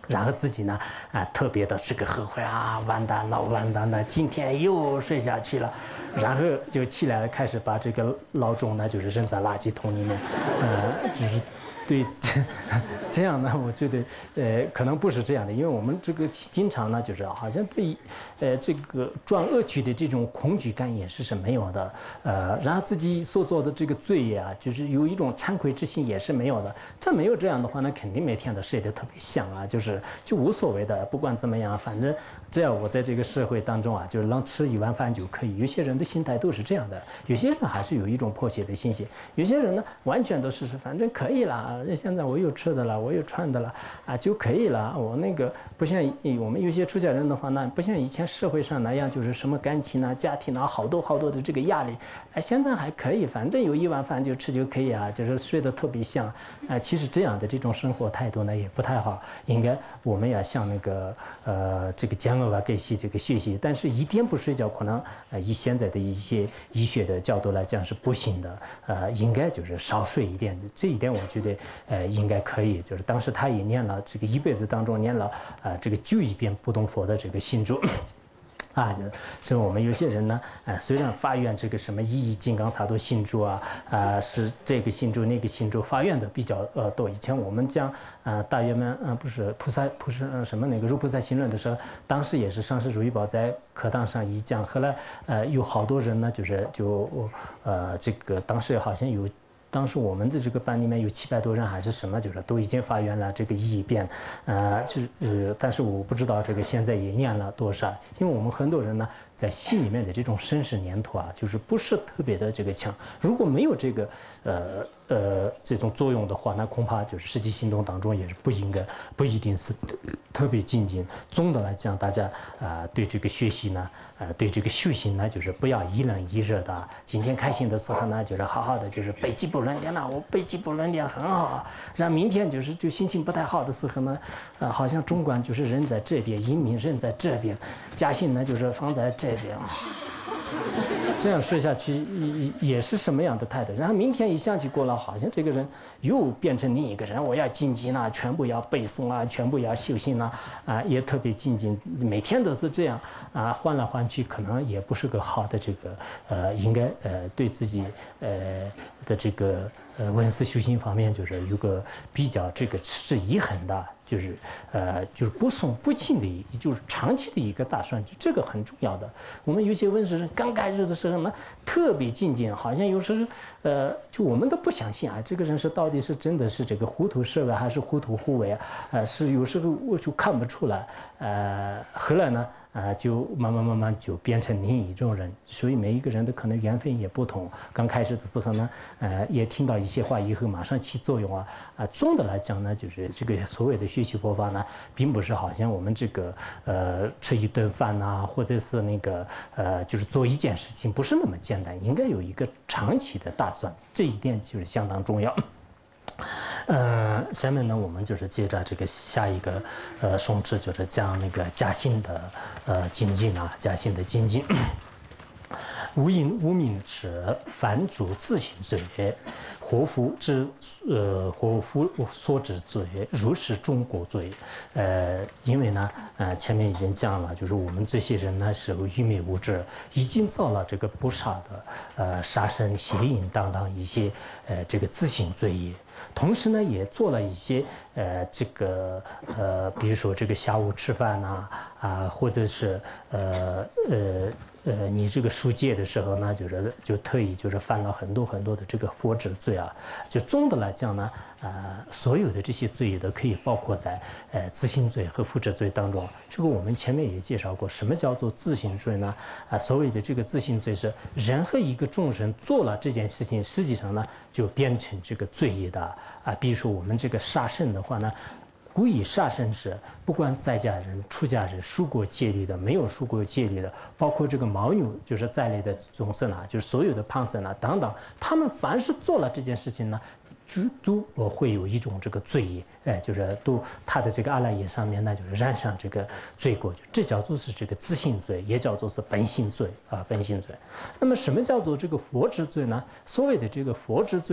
然后自己呢啊特别的这个后悔啊，完蛋了完蛋了，今天又睡下去了，然后就起来了，开始把这个闹钟呢就是扔在垃圾桶里面，呃，就是。对，这这样呢，我觉得，呃，可能不是这样的，因为我们这个经常呢，就是好像对，呃，这个转恶趣的这种恐惧感也是是没有的，呃，然后自己所做的这个罪业啊，就是有一种惭愧之心也是没有的。这没有这样的话，那肯定每天都睡得特别香啊，就是就无所谓的，不管怎么样，反正只要我在这个社会当中啊，就是能吃一碗饭就可以。有些人的心态都是这样的，有些人还是有一种迫切的心情，有些人呢，完全都是是反正可以了。现在我有吃的了，我有穿的了，啊就可以了。我那个不像我们有些出家人的话呢，不像以前社会上那样，就是什么感情啊、家庭啊，好多好多的这个压力。哎，现在还可以，反正有一碗饭就吃就可以啊，就是睡得特别香。啊，其实这样的这种生活态度呢也不太好，应该我们要向那个呃这个江俄啊给西这个学习。但是一天不睡觉，可能呃以现在的一些医学的角度来讲是不行的。呃，应该就是少睡一点。这一点我觉得。呃，应该可以，就是当时他也念了这个一辈子当中念了啊、呃、这个九一遍不动佛的这个心咒。啊，就所以我们有些人呢，呃，虽然发愿这个什么一意金刚萨埵心咒啊，啊、呃、是这个心咒那个心咒发愿的比较呃多。以前我们讲呃大圆满呃不是菩萨菩萨、呃、什么那个入菩萨行论的时候，当时也是上师如意宝在课堂上一讲，后来呃有好多人呢，就是就呃这个当时好像有。当时我们的这个班里面有七百多人还是什么，就是都已经发愿了这个一遍，呃，就是、呃，但是我不知道这个现在也念了多少，因为我们很多人呢在心里面的这种生死念头啊，就是不是特别的这个强。如果没有这个呃呃这种作用的话，那恐怕就是实际行动当中也是不应该不一定是特别精进。总的来讲，大家啊、呃、对这个学习呢，呃对这个修行呢，就是不要一冷一热的。今天开心的时候呢，就是好好的，就是背脊不轮点了，我背脊不轮点很好。然后明天就是就心情不太好的时候呢，呃好像中官就是人在这边，英明人在这边，嘉兴呢就是放在这边。这样睡下去也也是什么样的态度？然后明天一想起过了，好像这个人又变成另一个人。我要精进啊，全部要背诵啊，全部要修行啊，啊，也特别精进，每天都是这样啊，换来换去，可能也不是个好的这个呃，应该呃对自己呃的这个呃文思修行方面，就是有个比较这个持之以恒的。就是呃，就是不松不紧的，就是长期的一个打算，就这个很重要的。我们有些文史人刚开始的时候呢，特别精进，好像有时候呃，就我们都不相信啊，这个人是到底是真的是这个糊涂设为还是糊涂护卫啊？呃，是有时候我就看不出来。呃，后来呢？啊、呃，就慢慢慢慢就变成另一种人，所以每一个人的可能缘分也不同。刚开始的时候呢，呃，也听到一些话以后马上起作用啊。啊、呃，总的来讲呢，就是这个所谓的学习佛法呢，并不是好像我们这个呃吃一顿饭呐、啊，或者是那个呃就是做一件事情，不是那么简单，应该有一个长期的打算，这一点就是相当重要。呃，下面呢，我们就是接着这个下一个呃颂旨，就是讲那个嘉兴的呃精进啊，嘉兴的精进。无因无名者，凡主自行罪，祸福之呃祸福所之罪，如是中国罪。呃，因为呢，呃，前面已经讲了，就是我们这些人呢是愚昧无知，已经造了这个不杀的呃杀生、邪淫等等一些呃这个自行罪业。同时呢，也做了一些呃这个呃，比如说这个下午吃饭呐啊，或者是呃呃。呃，你这个书戒的时候呢，就是就特意就是犯了很多很多的这个佛制罪啊。就总的来讲呢，呃，所有的这些罪都可以包括在呃自行罪和复制罪当中。这个我们前面也介绍过，什么叫做自行罪呢？啊，所谓的这个自行罪是任何一个众生做了这件事情，实际上呢就变成这个罪业的啊。比如说我们这个杀生的话呢。故意杀生是不管在家人、出家人、受过戒律的、没有受过戒律的，包括这个牦牛就是在内的众生啊，就是所有的旁生啊等等，他们凡是做了这件事情呢，都都会有一种这个罪业，哎，就是都他的这个阿赖耶上面呢，就是染上这个罪过，这叫做是这个自性罪，也叫做是本性罪啊，本性罪。那么什么叫做这个佛之罪呢？所谓的这个佛之罪呢，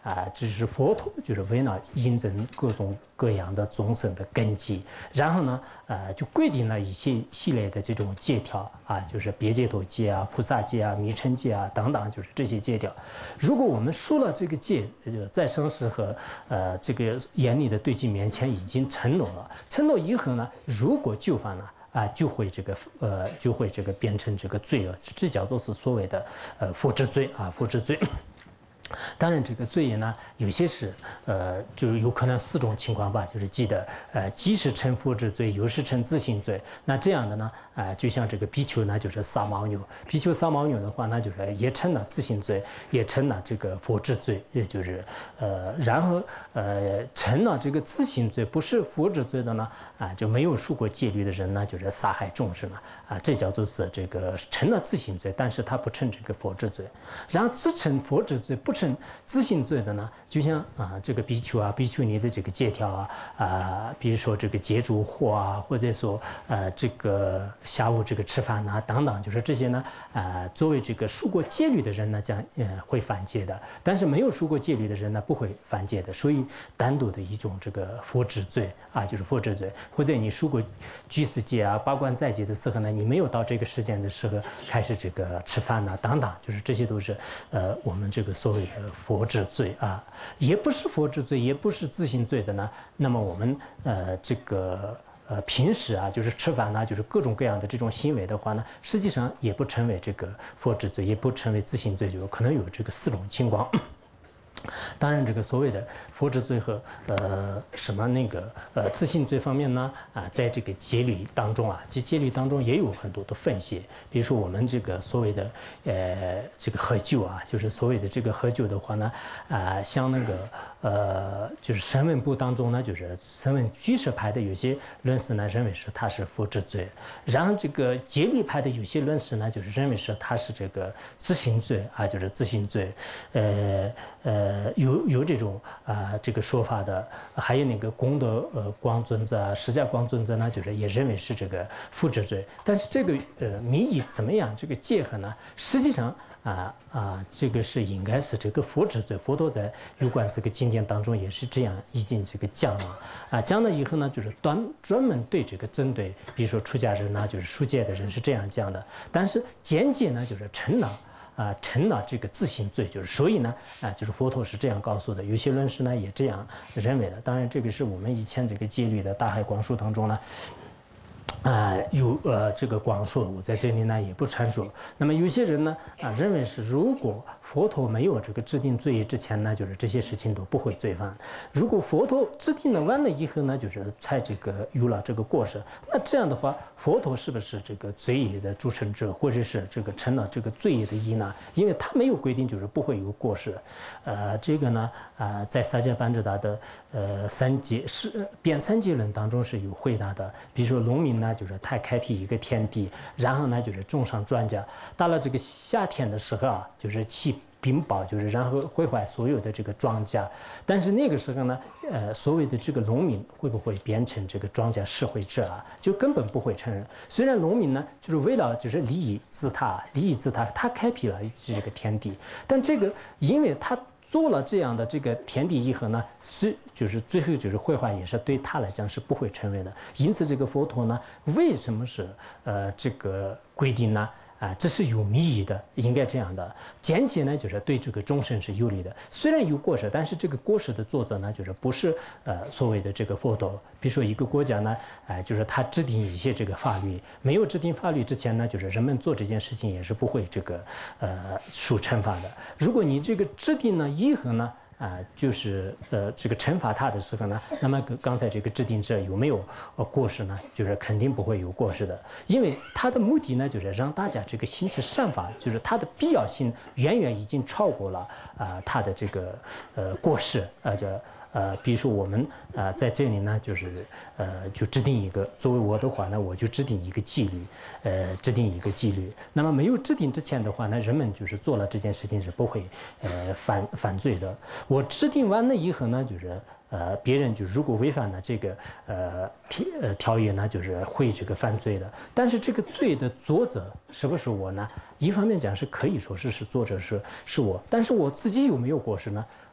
啊，这是佛陀就是为了印证各种各样的众生的根基，然后呢，呃，就规定了一些系列的这种戒条啊，就是别解脱戒啊、菩萨戒啊、弥尘戒啊等等，就是这些戒条。如果我们说了这个戒，就在生死和呃这个严厉的对境面前已经承诺了，承诺以后呢，如果就犯了。啊，就会这个呃，就会这个变成这个罪恶，这叫做是所谓的呃佛之罪啊，佛之罪。当然，这个罪业呢，有些是呃，就有可能四种情况吧，就是记得呃，既是成佛之罪，又是成自性罪。那这样的呢，啊、呃，就像这个比丘呢，就是杀牦牛，比丘杀牦牛的话，那就是也成了自性罪，也成了这个佛之罪，也就是呃，然后呃，成了这个自性罪，不是佛之罪的呢，啊，就没有受过戒律的人呢，就是杀害众生了，啊，这叫做是这个成了自性罪，但是他不成这个佛之罪，然后只成佛之罪，不成自性罪的呢，就像啊这个比丘啊、比丘尼的这个戒条啊啊，比如说这个戒烛火啊，或者说呃这个下午这个吃饭啊等等，就是这些呢啊，作为这个受过戒律的人呢，将呃会犯戒的，但是没有受过戒律的人呢不会犯戒的，所以单独的一种这个佛之罪啊，就是佛之罪，或者你受过居士戒啊、八关斋戒的时候呢，你没有到这个时间的时候开始这个吃饭呐、啊、等等，就是这些都是呃我们这个所谓的佛之罪啊，也不是佛之罪，也不是自性罪的呢。那么我们呃这个呃平时啊，就是吃饭呢，就是各种各样的这种行为的话呢，实际上也不成为这个佛之罪，也不成为自性罪，就可能有这个四种情况。当然，这个所谓的佛之罪和呃什么那个呃自性罪方面呢，啊，在这个戒律当中啊，这戒律当中也有很多的分析。比如说我们这个所谓的呃这个喝酒啊，就是所谓的这个喝酒的话呢，啊，像那个呃就是声闻部当中呢，就是声闻居士派的有些论师呢认为是它是佛之罪，然后这个戒律派的有些论师呢，就是认为是它是这个自性罪啊，就是自性罪，呃呃。呃，有有这种啊、呃、这个说法的，还有那个功德呃光尊者啊、释迦光尊者呢，就是也认为是这个佛之罪。但是这个呃谜义怎么样这个结合呢？实际上啊啊，这个是应该是这个佛之罪。佛陀在有关这个经典当中也是这样已经这个讲了啊，讲了以后呢，就是专专门对这个针对，比如说出家人呢，就是出戒的人是这样讲的。但是间接呢，就是成了。啊，成了这个自性罪，就是所以呢，啊，就是佛陀是这样告诉的，有些论师呢也这样认为的。当然，这个是我们以前这个戒律的大海广述当中呢。啊、呃，有呃这个广说，我在这里呢也不阐述。那么有些人呢啊、呃、认为是，如果佛陀没有这个制定罪业之前呢，就是这些事情都不会罪犯。如果佛陀制定了完了以后呢，就是才这个有了这个过失。那这样的话，佛陀是不是这个罪业的铸成者，或者是这个成了这个罪业的因呢？因为他没有规定，就是不会有过失。呃，这个呢啊、呃，在萨迦班智达的呃三界是辩三界论当中是有回答的。比如说农民呢。就是他开辟一个天地，然后呢，就是种上庄稼。到了这个夏天的时候啊，就是起冰雹，就是然后毁坏所有的这个庄稼。但是那个时候呢，呃，所谓的这个农民会不会变成这个庄稼施惠者啊？就根本不会承认。虽然农民呢，就是为了就是利益自他，利益自他，他开辟了这个天地，但这个因为他。做了这样的这个天地以后呢，虽就是最后就是毁坏也是对他来讲是不会成为的。因此，这个佛陀呢，为什么是呃这个规定呢？啊，这是有密意的，应该这样的。间接呢，就是对这个众生是有利的。虽然有过失，但是这个过失的作者呢，就是不是呃所谓的这个佛陀。比如说一个国家呢，哎、呃，就是他制定一些这个法律，没有制定法律之前呢，就是人们做这件事情也是不会这个呃受惩罚的。如果你这个制定了以后呢？啊、呃，就是呃，这个惩罚他的时候呢，那么刚才这个制定者有没有呃过失呢？就是肯定不会有过失的，因为他的目的呢，就是让大家这个行持善法，就是它的必要性远远已经超过了啊、呃，他的这个呃过失，呃，叫呃，比如说我们啊、呃、在这里呢，就是呃就制定一个，作为我的话呢，我就制定一个纪律，呃，制定一个纪律。那么没有制定之前的话呢，人们就是做了这件事情是不会呃犯犯罪的。我制定完了以后呢，就是呃，别人就如果违反了这个呃条呃条约呢，就是会这个犯罪的。但是这个罪的作者是不是我呢？一方面讲是可以说是是作者是是我，但是我自己有没有过失呢？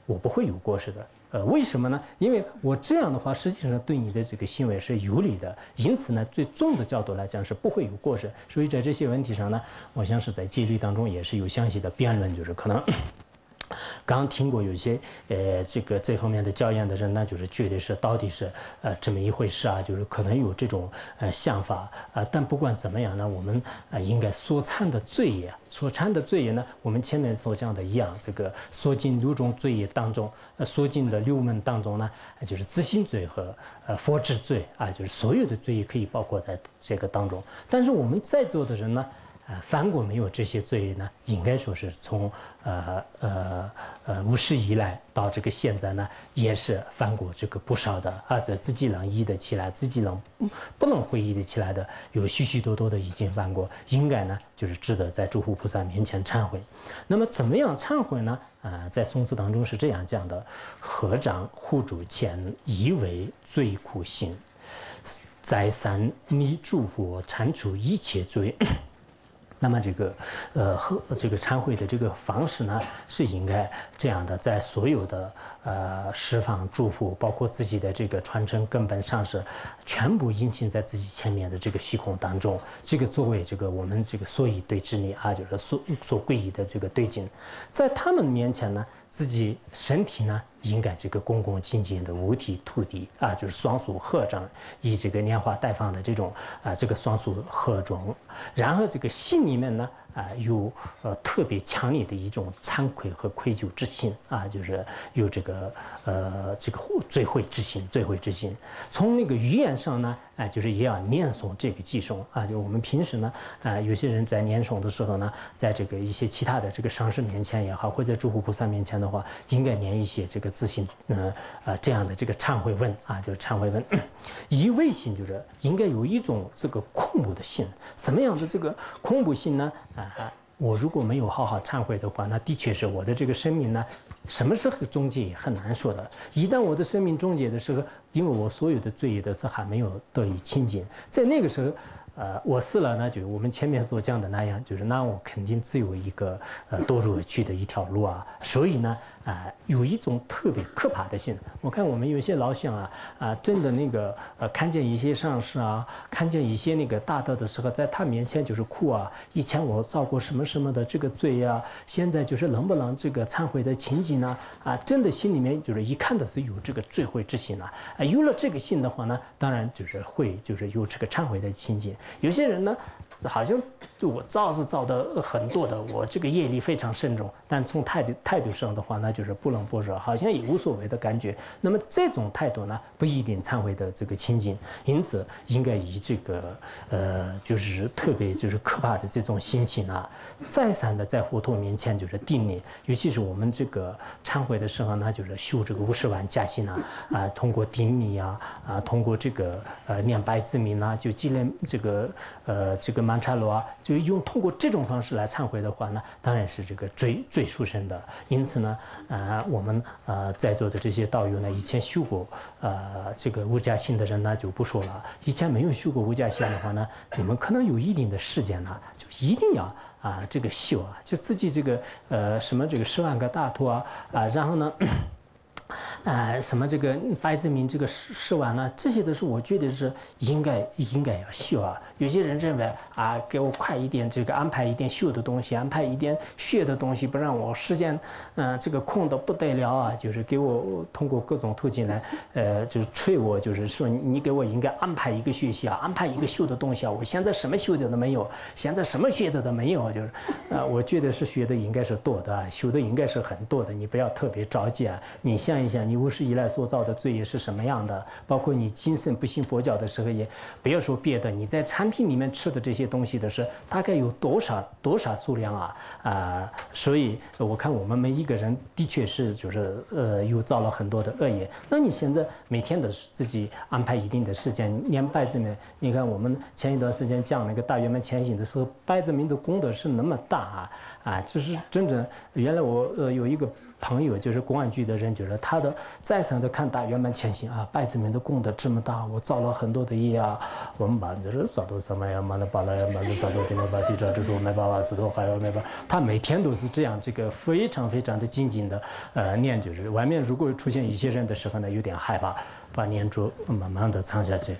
我不会有过失的。呃，为什么呢？因为我这样的话，实际上对你的这个行为是有利的，因此呢，最重的角度来讲是不会有过失。所以在这些问题上呢，我想是在戒律当中也是有详细的辩论，就是可能。刚听过有些呃这个这方面的教研的人呢，就是觉得是到底是呃这么一回事啊，就是可能有这种呃想法啊、呃。但不管怎么样呢，我们呃应该所参的罪业，所参的罪业呢，我们前面所讲的一样，这个所尽六种罪业当中，呃所尽的六门当中呢，就是自信罪和呃佛制罪啊，就是所有的罪业可以包括在这个当中。但是我们在座的人呢。呃，梵国没有这些罪呢，应该说是从呃呃呃无始以来到这个现在呢，也是梵国这个不少的啊，这自己能依得起来，自己能不能回忆得起来的，有许许多多的已经犯过，应该呢就是值得在诸佛菩萨面前忏悔。那么怎么样忏悔呢？啊、呃，在宋词当中是这样讲的：合掌护主前，以为罪苦心，再三你诸佛铲除一切罪。那么这个，呃，和这个忏悔的这个方式呢，是应该这样的，在所有的呃释放祝福，包括自己的这个传承根本上是全部殷勤在自己前面的这个虚空当中，这个作为这个我们这个所以对之礼啊，就是所所归依的这个对境，在他们面前呢，自己身体呢。应该这个恭恭敬敬的五体投地啊，就是双手合掌，以这个拈花戴放的这种啊，这个双手合中，然后这个心里面呢啊有呃特别强烈的一种惭愧和愧疚之心啊，就是有这个呃这个罪悔之心，罪悔之心。从那个语言上呢，啊就是也要念诵这个偈颂啊，就我们平时呢啊有些人在念诵的时候呢，在这个一些其他的这个上师面前也好，或者诸佛菩萨面前的话，应该念一些这个。自信，呃呃，这样的这个忏悔文啊，就是忏悔文。一味心就是应该有一种这个恐怖的心，什么样的这个恐怖心呢？啊、呃，我如果没有好好忏悔的话，那的确是我的这个生命呢，什么时候终结也很难说的。一旦我的生命终结的时候，因为我所有的罪业都是还没有得以清净，在那个时候。呃，我死了呢，就我们前面所讲的那样，就是那我肯定只有一个呃堕入去的一条路啊。所以呢，啊、呃，有一种特别可怕的心。我看我们有些老乡啊，啊、呃，真的那个呃，看见一些上师啊，看见一些那个大德的时候，在他面前就是哭啊。以前我造过什么什么的这个罪呀、啊，现在就是能不能这个忏悔的情景呢？啊，真的心里面就是一看的是有这个罪悔之心啊。啊，有了这个心的话呢，当然就是会就是有这个忏悔的情景。有些人呢，好像对我造是造的很多的，我这个业力非常慎重，但从态度态度上的话，那就是不冷不热，好像也无所谓的感觉。那么这种态度呢，不一定忏悔的这个情景，因此应该以这个呃，就是特别就是可怕的这种心情啊，再三的在佛陀面前就是定力，尤其是我们这个忏悔的时候呢，就是修这个五十万加心啊，啊、呃，通过定力啊，啊，通过这个呃念百字明啊，就积累这个。呃，这个曼荼罗啊，就用通过这种方式来忏悔的话呢，当然是这个最最殊胜的。因此呢，呃，我们呃在座的这些道友呢，以前修过呃这个无加心的人呢就不说了。以前没有修过无加心的话呢，你们可能有一定的时间呢，就一定要啊这个修啊，就自己这个呃什么这个十万个大图啊啊，然后呢。呃，什么这个白字明这个试试完呢？这些都是我觉得是应该应该要修啊。有些人认为啊，给我快一点，这个安排一点修的东西，安排一点学的东西，不让我时间，嗯、呃，这个空的不得了啊。就是给我通过各种途径来，呃，就是催我，就是说你给我应该安排一个学习啊，安排一个修的东西啊。我现在什么修的都没有，现在什么学的都没有，就是，呃，我觉得是学的应该是多的，修的应该是很多的。你不要特别着急啊，你想一想。你无始以来所造的罪业是什么样的？包括你今生不信佛教的时候，也不要说别的，你在餐厅里面吃的这些东西的是大概有多少多少数量啊？啊、呃，所以我看我们每一个人的确是就是呃，又造了很多的恶业。那你现在每天的自己安排一定的时间念百字明，你看我们前一段时间讲那个大圆满前行的时候，百字明的功德是那么大啊啊，就是真正原来我呃有一个朋友，就是公安局的人，就是他的再三的看大圆满前行啊，拜子们的功德这么大，我造了很多的业啊，我们把就是萨多萨玛呀、玛那巴拉呀、玛那萨多丁那巴地扎之中麦巴瓦斯多还有麦巴，他每天都是这样，这个非常非常的精进的呃念，就是外面如果出现一些人的时候呢，有点害怕，把念珠慢慢的藏下去。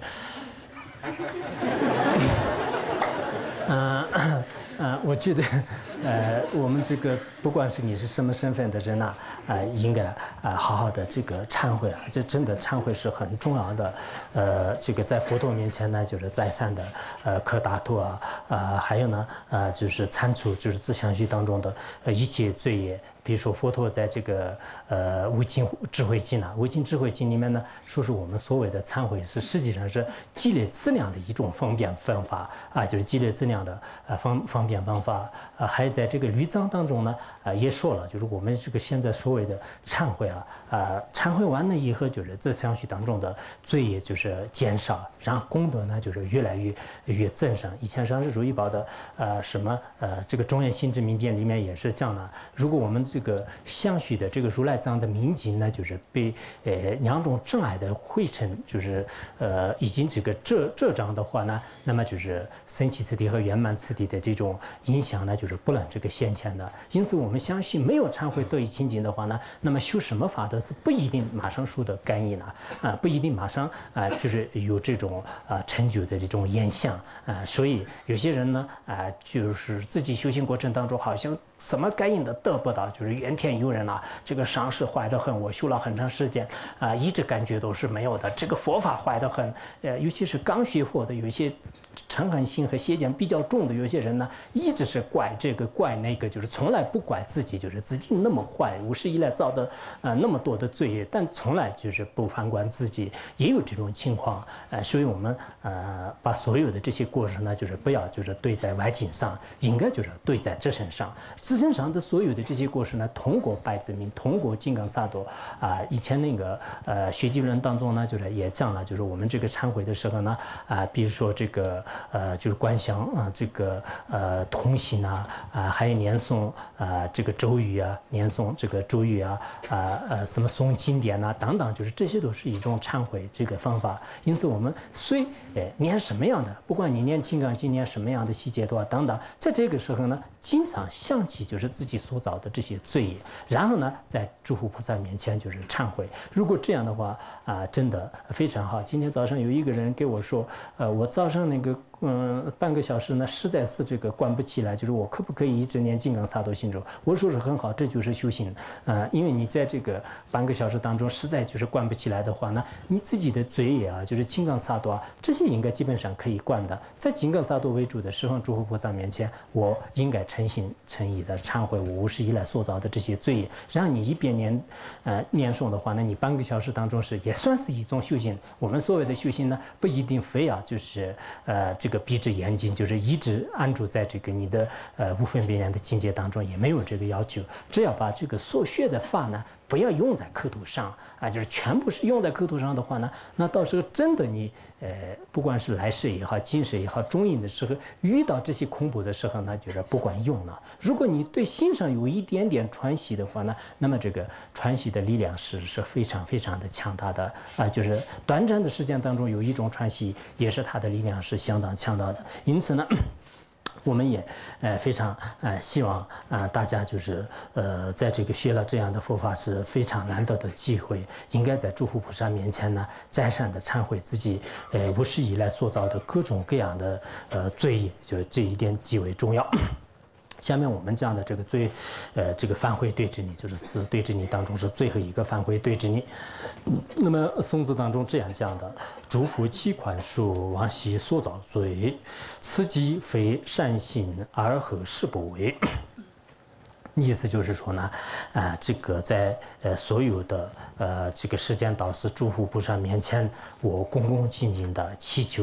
嗯。呃，我觉得，呃，我们这个不管是你是什么身份的人呐、啊，呃，应该啊、呃、好好的这个忏悔啊，这真的忏悔是很重要的。呃，这个在佛陀面前呢，就是再三的呃可达度啊，呃，还有呢，呃，就是参除就是自相续当中的呃一切罪业。比如说，佛陀在这个呃《无尽智慧经》啊，《无尽智慧经》里面呢，说是我们所谓的忏悔是实际上是积累资粮的一种方便方法啊，就是积累资粮的呃方方便方法啊。还在这个律藏当中呢，啊也说了，就是我们这个现在所谓的忏悔啊，啊忏悔完了以后，就是自相续当中的罪业就是减少，然后功德呢就是越来越越增上。以前上师如意宝的呃什么呃这个中原心智明典里面也是讲了，如果我们这个相续的这个如来藏的明经呢，就是被呃两种障碍的汇成，就是呃已经这个这这张的话呢，那么就是生起次第和圆满次第的这种影响呢，就是不能这个现前的。因此，我们相续没有忏悔得以清净的话呢，那么修什么法德是不一定马上受的干预呢？啊，不一定马上啊，就是有这种啊成就的这种现象啊。所以有些人呢啊，就是自己修行过程当中好像什么感应都得不到，就是怨天尤人啊，这个伤势坏得很，我修了很长时间啊，一直感觉都是没有的。这个佛法坏得很，呃，尤其是刚学佛的，有一些嗔恨心和邪见比较重的，有些人呢，一直是怪这个怪那个，就是从来不怪自己，就是自己那么坏，无始以来造的呃那么多的罪业，但从来就是不反观自己，也有这种情况。呃，所以我们呃把所有的这些过程呢，就是不要就是对在外境上，应该就是对在自身上。自身上的所有的这些过程呢，通过拜子明，通过金刚萨埵啊、呃，以前那个呃学记论当中呢，就是也讲了，就是我们这个忏悔的时候呢，啊、呃，比如说这个呃就是观想啊、呃，这个呃通行啊，啊、呃、还有念诵啊、呃、这个咒语啊，念诵这个咒语啊，啊 呃, 呃什么诵经典啊等等，就是这些都是一种忏悔这个方法。因此我们虽哎念什么样的，不管你念金刚经念什么样的细节多等等，在这个时候呢，经常想起就是自己所造的这些罪业，然后呢，在诸佛菩萨面前就是忏悔。如果这样的话啊、呃，真的非常好。今天早上有一个人给我说，呃，我早上那个嗯半个小时呢，实在是这个关不起来，就是我可不可以一直念金刚萨埵心咒？我说是很好，这就是修行。呃，因为你在这个半个小时当中实在就是关不起来的话呢，你自己的罪业啊，就是金刚萨埵啊，这些应该基本上可以关的。在金刚萨埵为主的十方诸佛菩萨面前，我应该诚心诚意的忏悔我无始以来所造的这些罪业。然后你一边念呃念诵的话呢，你半个小时当中是也算是一种修行。我们所谓的修行呢，不一定非要就是呃这个闭着眼睛，就是一直安住在这个你的呃无分别念的境界当中，也没有这个要求。只要把这个所学的法呢，不要用在口头上啊，就是全部是用在口头上的话呢，那到时候真的你呃，不管是来世也好，今世也好，中阴的时候遇到这些恐怖的时候呢，就是不管用了。如果你对心上有一点点传习的话呢，那么这个传习的力量是是非常非常的强大的啊，就是短暂的时间当中有一种传习，也是它的力量是相当强大的。因此呢。我们也呃非常呃希望啊、呃、大家就是呃在这个学了这样的佛法是非常难得的机会，应该在诸佛菩萨面前呢再三的忏悔自己呃无始以来所造的各种各样的呃罪业，就这一点极为重要。下面我们讲的这个最，呃，这个反悔对治你，就是四对治你当中是最后一个反悔对治你。那么宋字当中这样讲的：诸佛其宽恕，往昔所造罪，此即非善行，而何事不为？意思就是说呢，啊、呃，这个在呃所有的呃这个世间导师诸佛菩萨面前，我恭恭敬敬的祈求啊。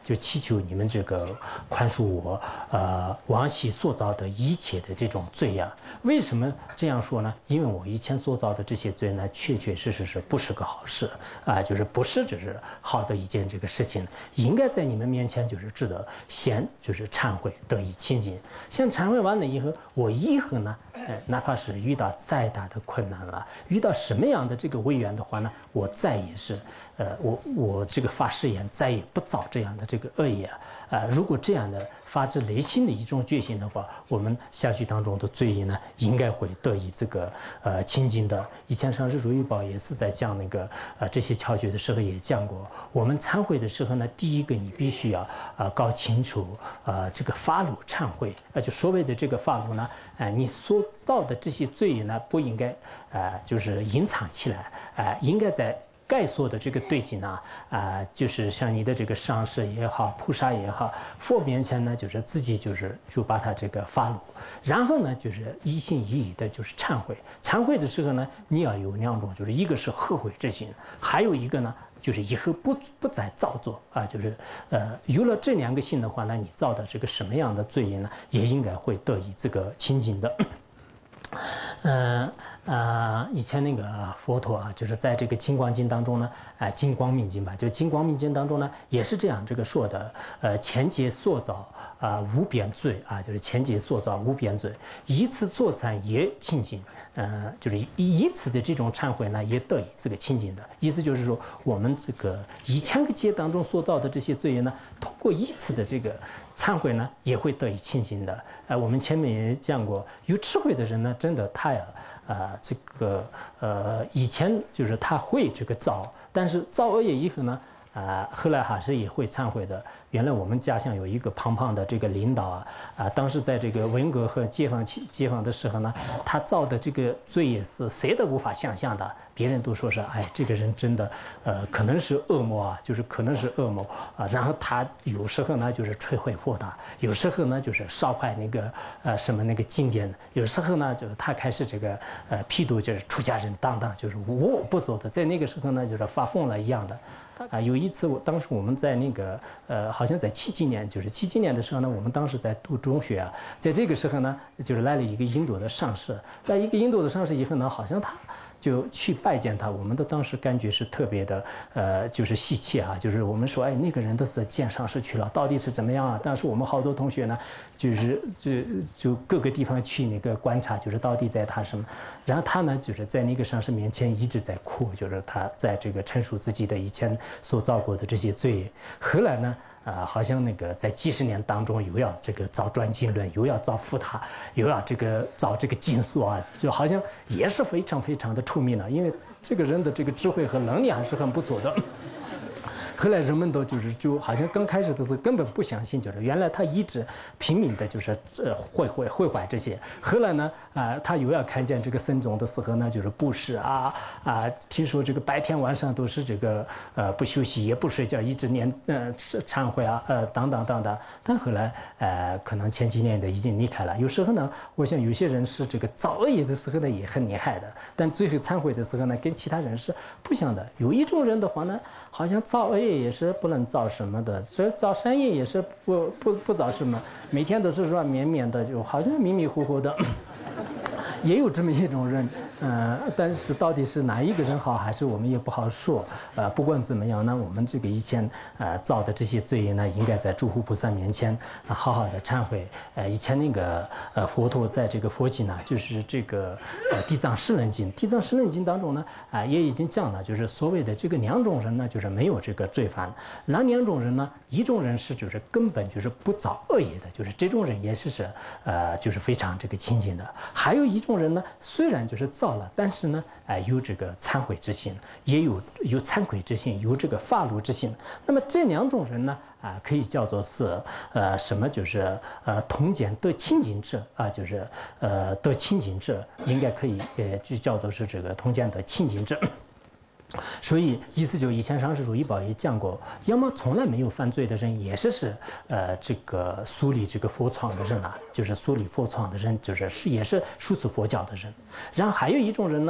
就祈求你们这个宽恕我，呃，往昔所造的一切的这种罪呀。为什么这样说呢？因为我以前所造的这些罪呢，确确实实是不是个好事啊，就是不是只是好的一件这个事情，应该在你们面前就是值得先就是忏悔，得以清净。先忏悔完了以后，我以后呢，呃，哪怕是遇到再大的困难了，遇到什么样的这个违缘的话呢，我再也是，呃，我我这个发誓言再也不造这样的这个恶业啊。呃，如果这样的发自内心的一种决心的话，我们下去当中的罪业呢，应该会得以这个呃清净的。以前上师如意宝也是在讲那个呃这些窍诀的时候也讲过，我们忏悔的时候呢，第一个你必须要呃搞清楚呃这个发露忏悔，呃就所谓的这个发露呢，呃你所造的这些罪业呢，不应该呃就是隐藏起来，呃应该在该说的这个对境呢，啊、呃，就是像你的这个上师也好，菩萨也好，佛面前呢，就是自己就是就把它这个发露，然后呢，就是一心一意的就是忏悔。忏悔的时候呢，你要有两种，就是一个是后悔之心，还有一个呢，就是以后不不再造作啊，就是呃，有了这两个心的话呢，你造的这个什么样的罪业呢，也应该会得以这个清净的。嗯呃，以前那个佛陀啊，就是在这个《金光经》当中呢，啊、呃，《金光明经》吧，就《金光明经》当中呢，也是这样这个说的，呃，前劫塑造啊、呃、无边罪啊，就是前劫塑造无边罪，一次作忏也清净，呃，就是一一次的这种忏悔呢，也得以这个清净的。意思就是说，我们这个一千个劫当中所造的这些罪业呢，通过一次的这个忏悔呢，也会得以清净的。呃，我们前面也讲过，有智慧的人呢，真的他呀，呃，这个呃，以前就是他会这个造，但是造恶业以后呢，啊、呃，后来还是也会忏悔的。原来我们家乡有一个胖胖的这个领导啊，啊、呃，当时在这个文革和解放期解放的时候呢，他造的这个罪业是谁都无法想象的，别人都说是，哎，这个人真的，呃，可能是恶魔啊，就是可能是恶魔啊。然后他有时候呢就是摧毁佛塔，有时候呢就是烧坏那个呃什么那个经典，有时候呢就是他开始这个呃批斗就是出家人当当就是无恶不作的，在那个时候呢就是发疯了一样的。啊，有一次我当时我们在那个呃，好像在七几年，就是七几年的时候呢，我们当时在读中学啊，在这个时候呢，就是来了一个印度的上师，来一个印度的上师以后呢，好像他就去拜见他，我们的当时感觉是特别的，呃，就是稀奇啊，就是我们说，哎，那个人都是见上师去了，到底是怎么样啊？但是我们好多同学呢，就是就就各个地方去那个观察，就是到底在他什么，然后他呢，就是在那个上师面前一直在哭，就是他在这个陈述自己的以前所造过的这些罪。后来呢，啊、呃，好像那个在几十年当中又要这个造转经论，又要造佛塔，又要这个造这个经书啊，就好像也是非常非常的出名了，因为这个人的这个智慧和能力还是很不错的。后来人们都就是就好像刚开始的时候根本不相信，就是原来他一直拼命的就是呃毁毁毁坏这些。后来呢，啊、呃，他又要看见这个僧众的时候呢，就是布施啊啊，听说这个白天晚上都是这个呃不休息也不睡觉，一直念呃忏悔啊呃等等等等。但后来呃可能前几年的已经离开了。有时候呢，我想有些人是这个造恶业的时候呢也很厉害的，但最后忏悔的时候呢，跟其他人是不像的。有一种人的话呢，好像造恶业也是不能造什么的，这造善业也是不不不造什么，每天都是软绵绵的，就好像迷迷糊糊的。也有这么一种人，呃，但是到底是哪一个人好，还是我们也不好说。呃，不管怎么样呢，我们这个以前呃造的这些罪业呢，应该在诸佛菩萨面前啊、呃、好好的忏悔。呃，以前那个呃佛陀在这个佛经呢，就是这个呃地藏十轮经，地藏十轮经当中呢，啊、呃、也已经讲了，就是所谓的这个两种人呢，就是没有这个罪犯。哪两种人呢？一种人是就是根本就是不造恶业的，就是这种人也是是呃就是非常这个清净的。还有一种人呢，虽然就是造了，但是呢，哎、呃，有这个忏悔之心，也有有惭愧之心，有这个发露之心。那么这两种人呢，啊、呃，可以叫做是呃什么？就是呃同见得清净者啊、呃，就是呃得清净者，应该可以呃就叫做是这个同见得清净者。所以意思就以前上师如意宝也讲过，要么从来没有犯罪的人，也是是呃这个树立这个佛创的人啊，就是树立佛创的人，就是是也是输出佛教的人。然后还有一种人呢，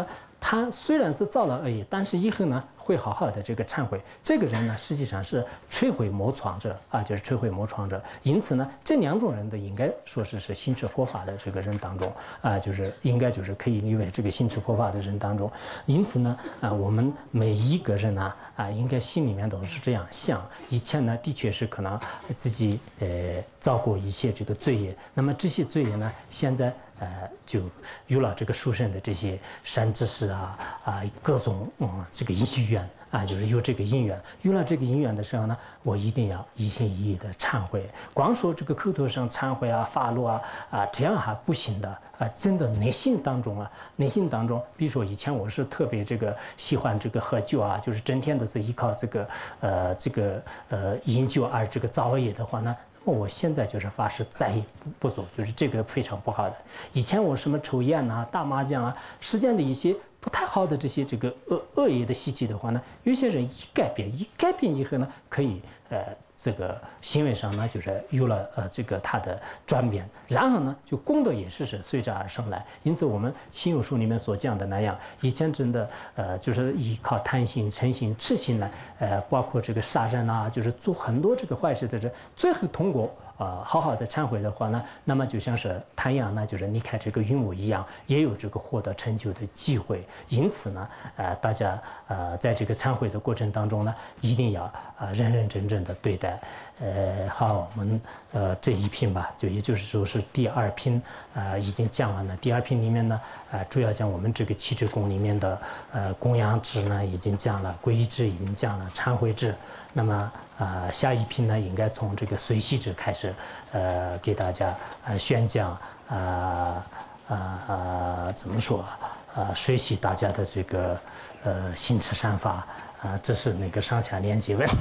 他虽然是造了恶业，但是以后呢会好好的这个忏悔。这个人呢实际上是摧毁魔闯者啊，就是摧毁魔闯者。因此呢，这两种人都应该说是是心持佛法的这个人当中啊，就是应该就是可以列为这个心持佛法的人当中。因此呢，啊，我们每一个人呢啊，应该心里面都是这样想：以前呢的确是可能自己呃造过一些这个罪业，那么这些罪业呢，现在。呃，就有了这个殊胜的这些善知识啊啊，各种嗯这个因缘啊，就是有这个因缘，有了这个因缘的时候呢，我一定要一心一意的忏悔。光说这个口头上忏悔啊、发怒啊啊，这样还不行的啊，真的内心当中啊，内心当中，比如说以前我是特别这个喜欢这个喝酒啊，就是整天都是依靠这个呃这个呃饮酒而这个造恶业的话呢。我现在就是发誓再也不不做，就是这个非常不好的。以前我什么抽烟啊、打麻将啊，实践的一些不太好的这些这个恶恶业的习气的话呢，有些人一改变，一改变以后呢，可以呃这个行为上呢，就是有了呃这个他的转变，然后呢，就功德也是是随着而生来。因此，我们亲友书里面所讲的那样，以前真的呃就是依靠贪心、嗔心、痴心来呃，包括这个杀人啊，就是做很多这个坏事的这，最后通过。呃，好好的忏悔的话呢，那么就像是太阳呢，就是离开这个云雾一样，也有这个获得成就的机会。因此呢，呃，大家呃，在这个忏悔的过程当中呢，一定要呃认认真真的对待。呃，好，我们呃这一品吧，就也就是说是第二品，呃，已经讲完了。第二品里面呢，呃，主要讲我们这个七支供里面的呃供养制呢，已经讲了，皈依制已经讲了，忏悔制。那么呃，下一品呢，应该从这个随喜制开始，呃，给大家呃宣讲，呃呃呃，怎么说？呃，随喜大家的这个呃心持善法啊、呃，这是那个上下连接文。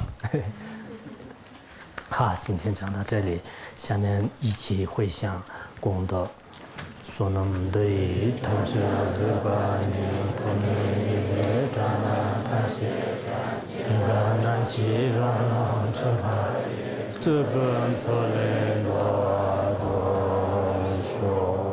好，今天讲到这里，下面一起回向功德。所能对他是日巴尼陀尼尼别扎那他西，那个南西让那车帕，这本错雷罗着说。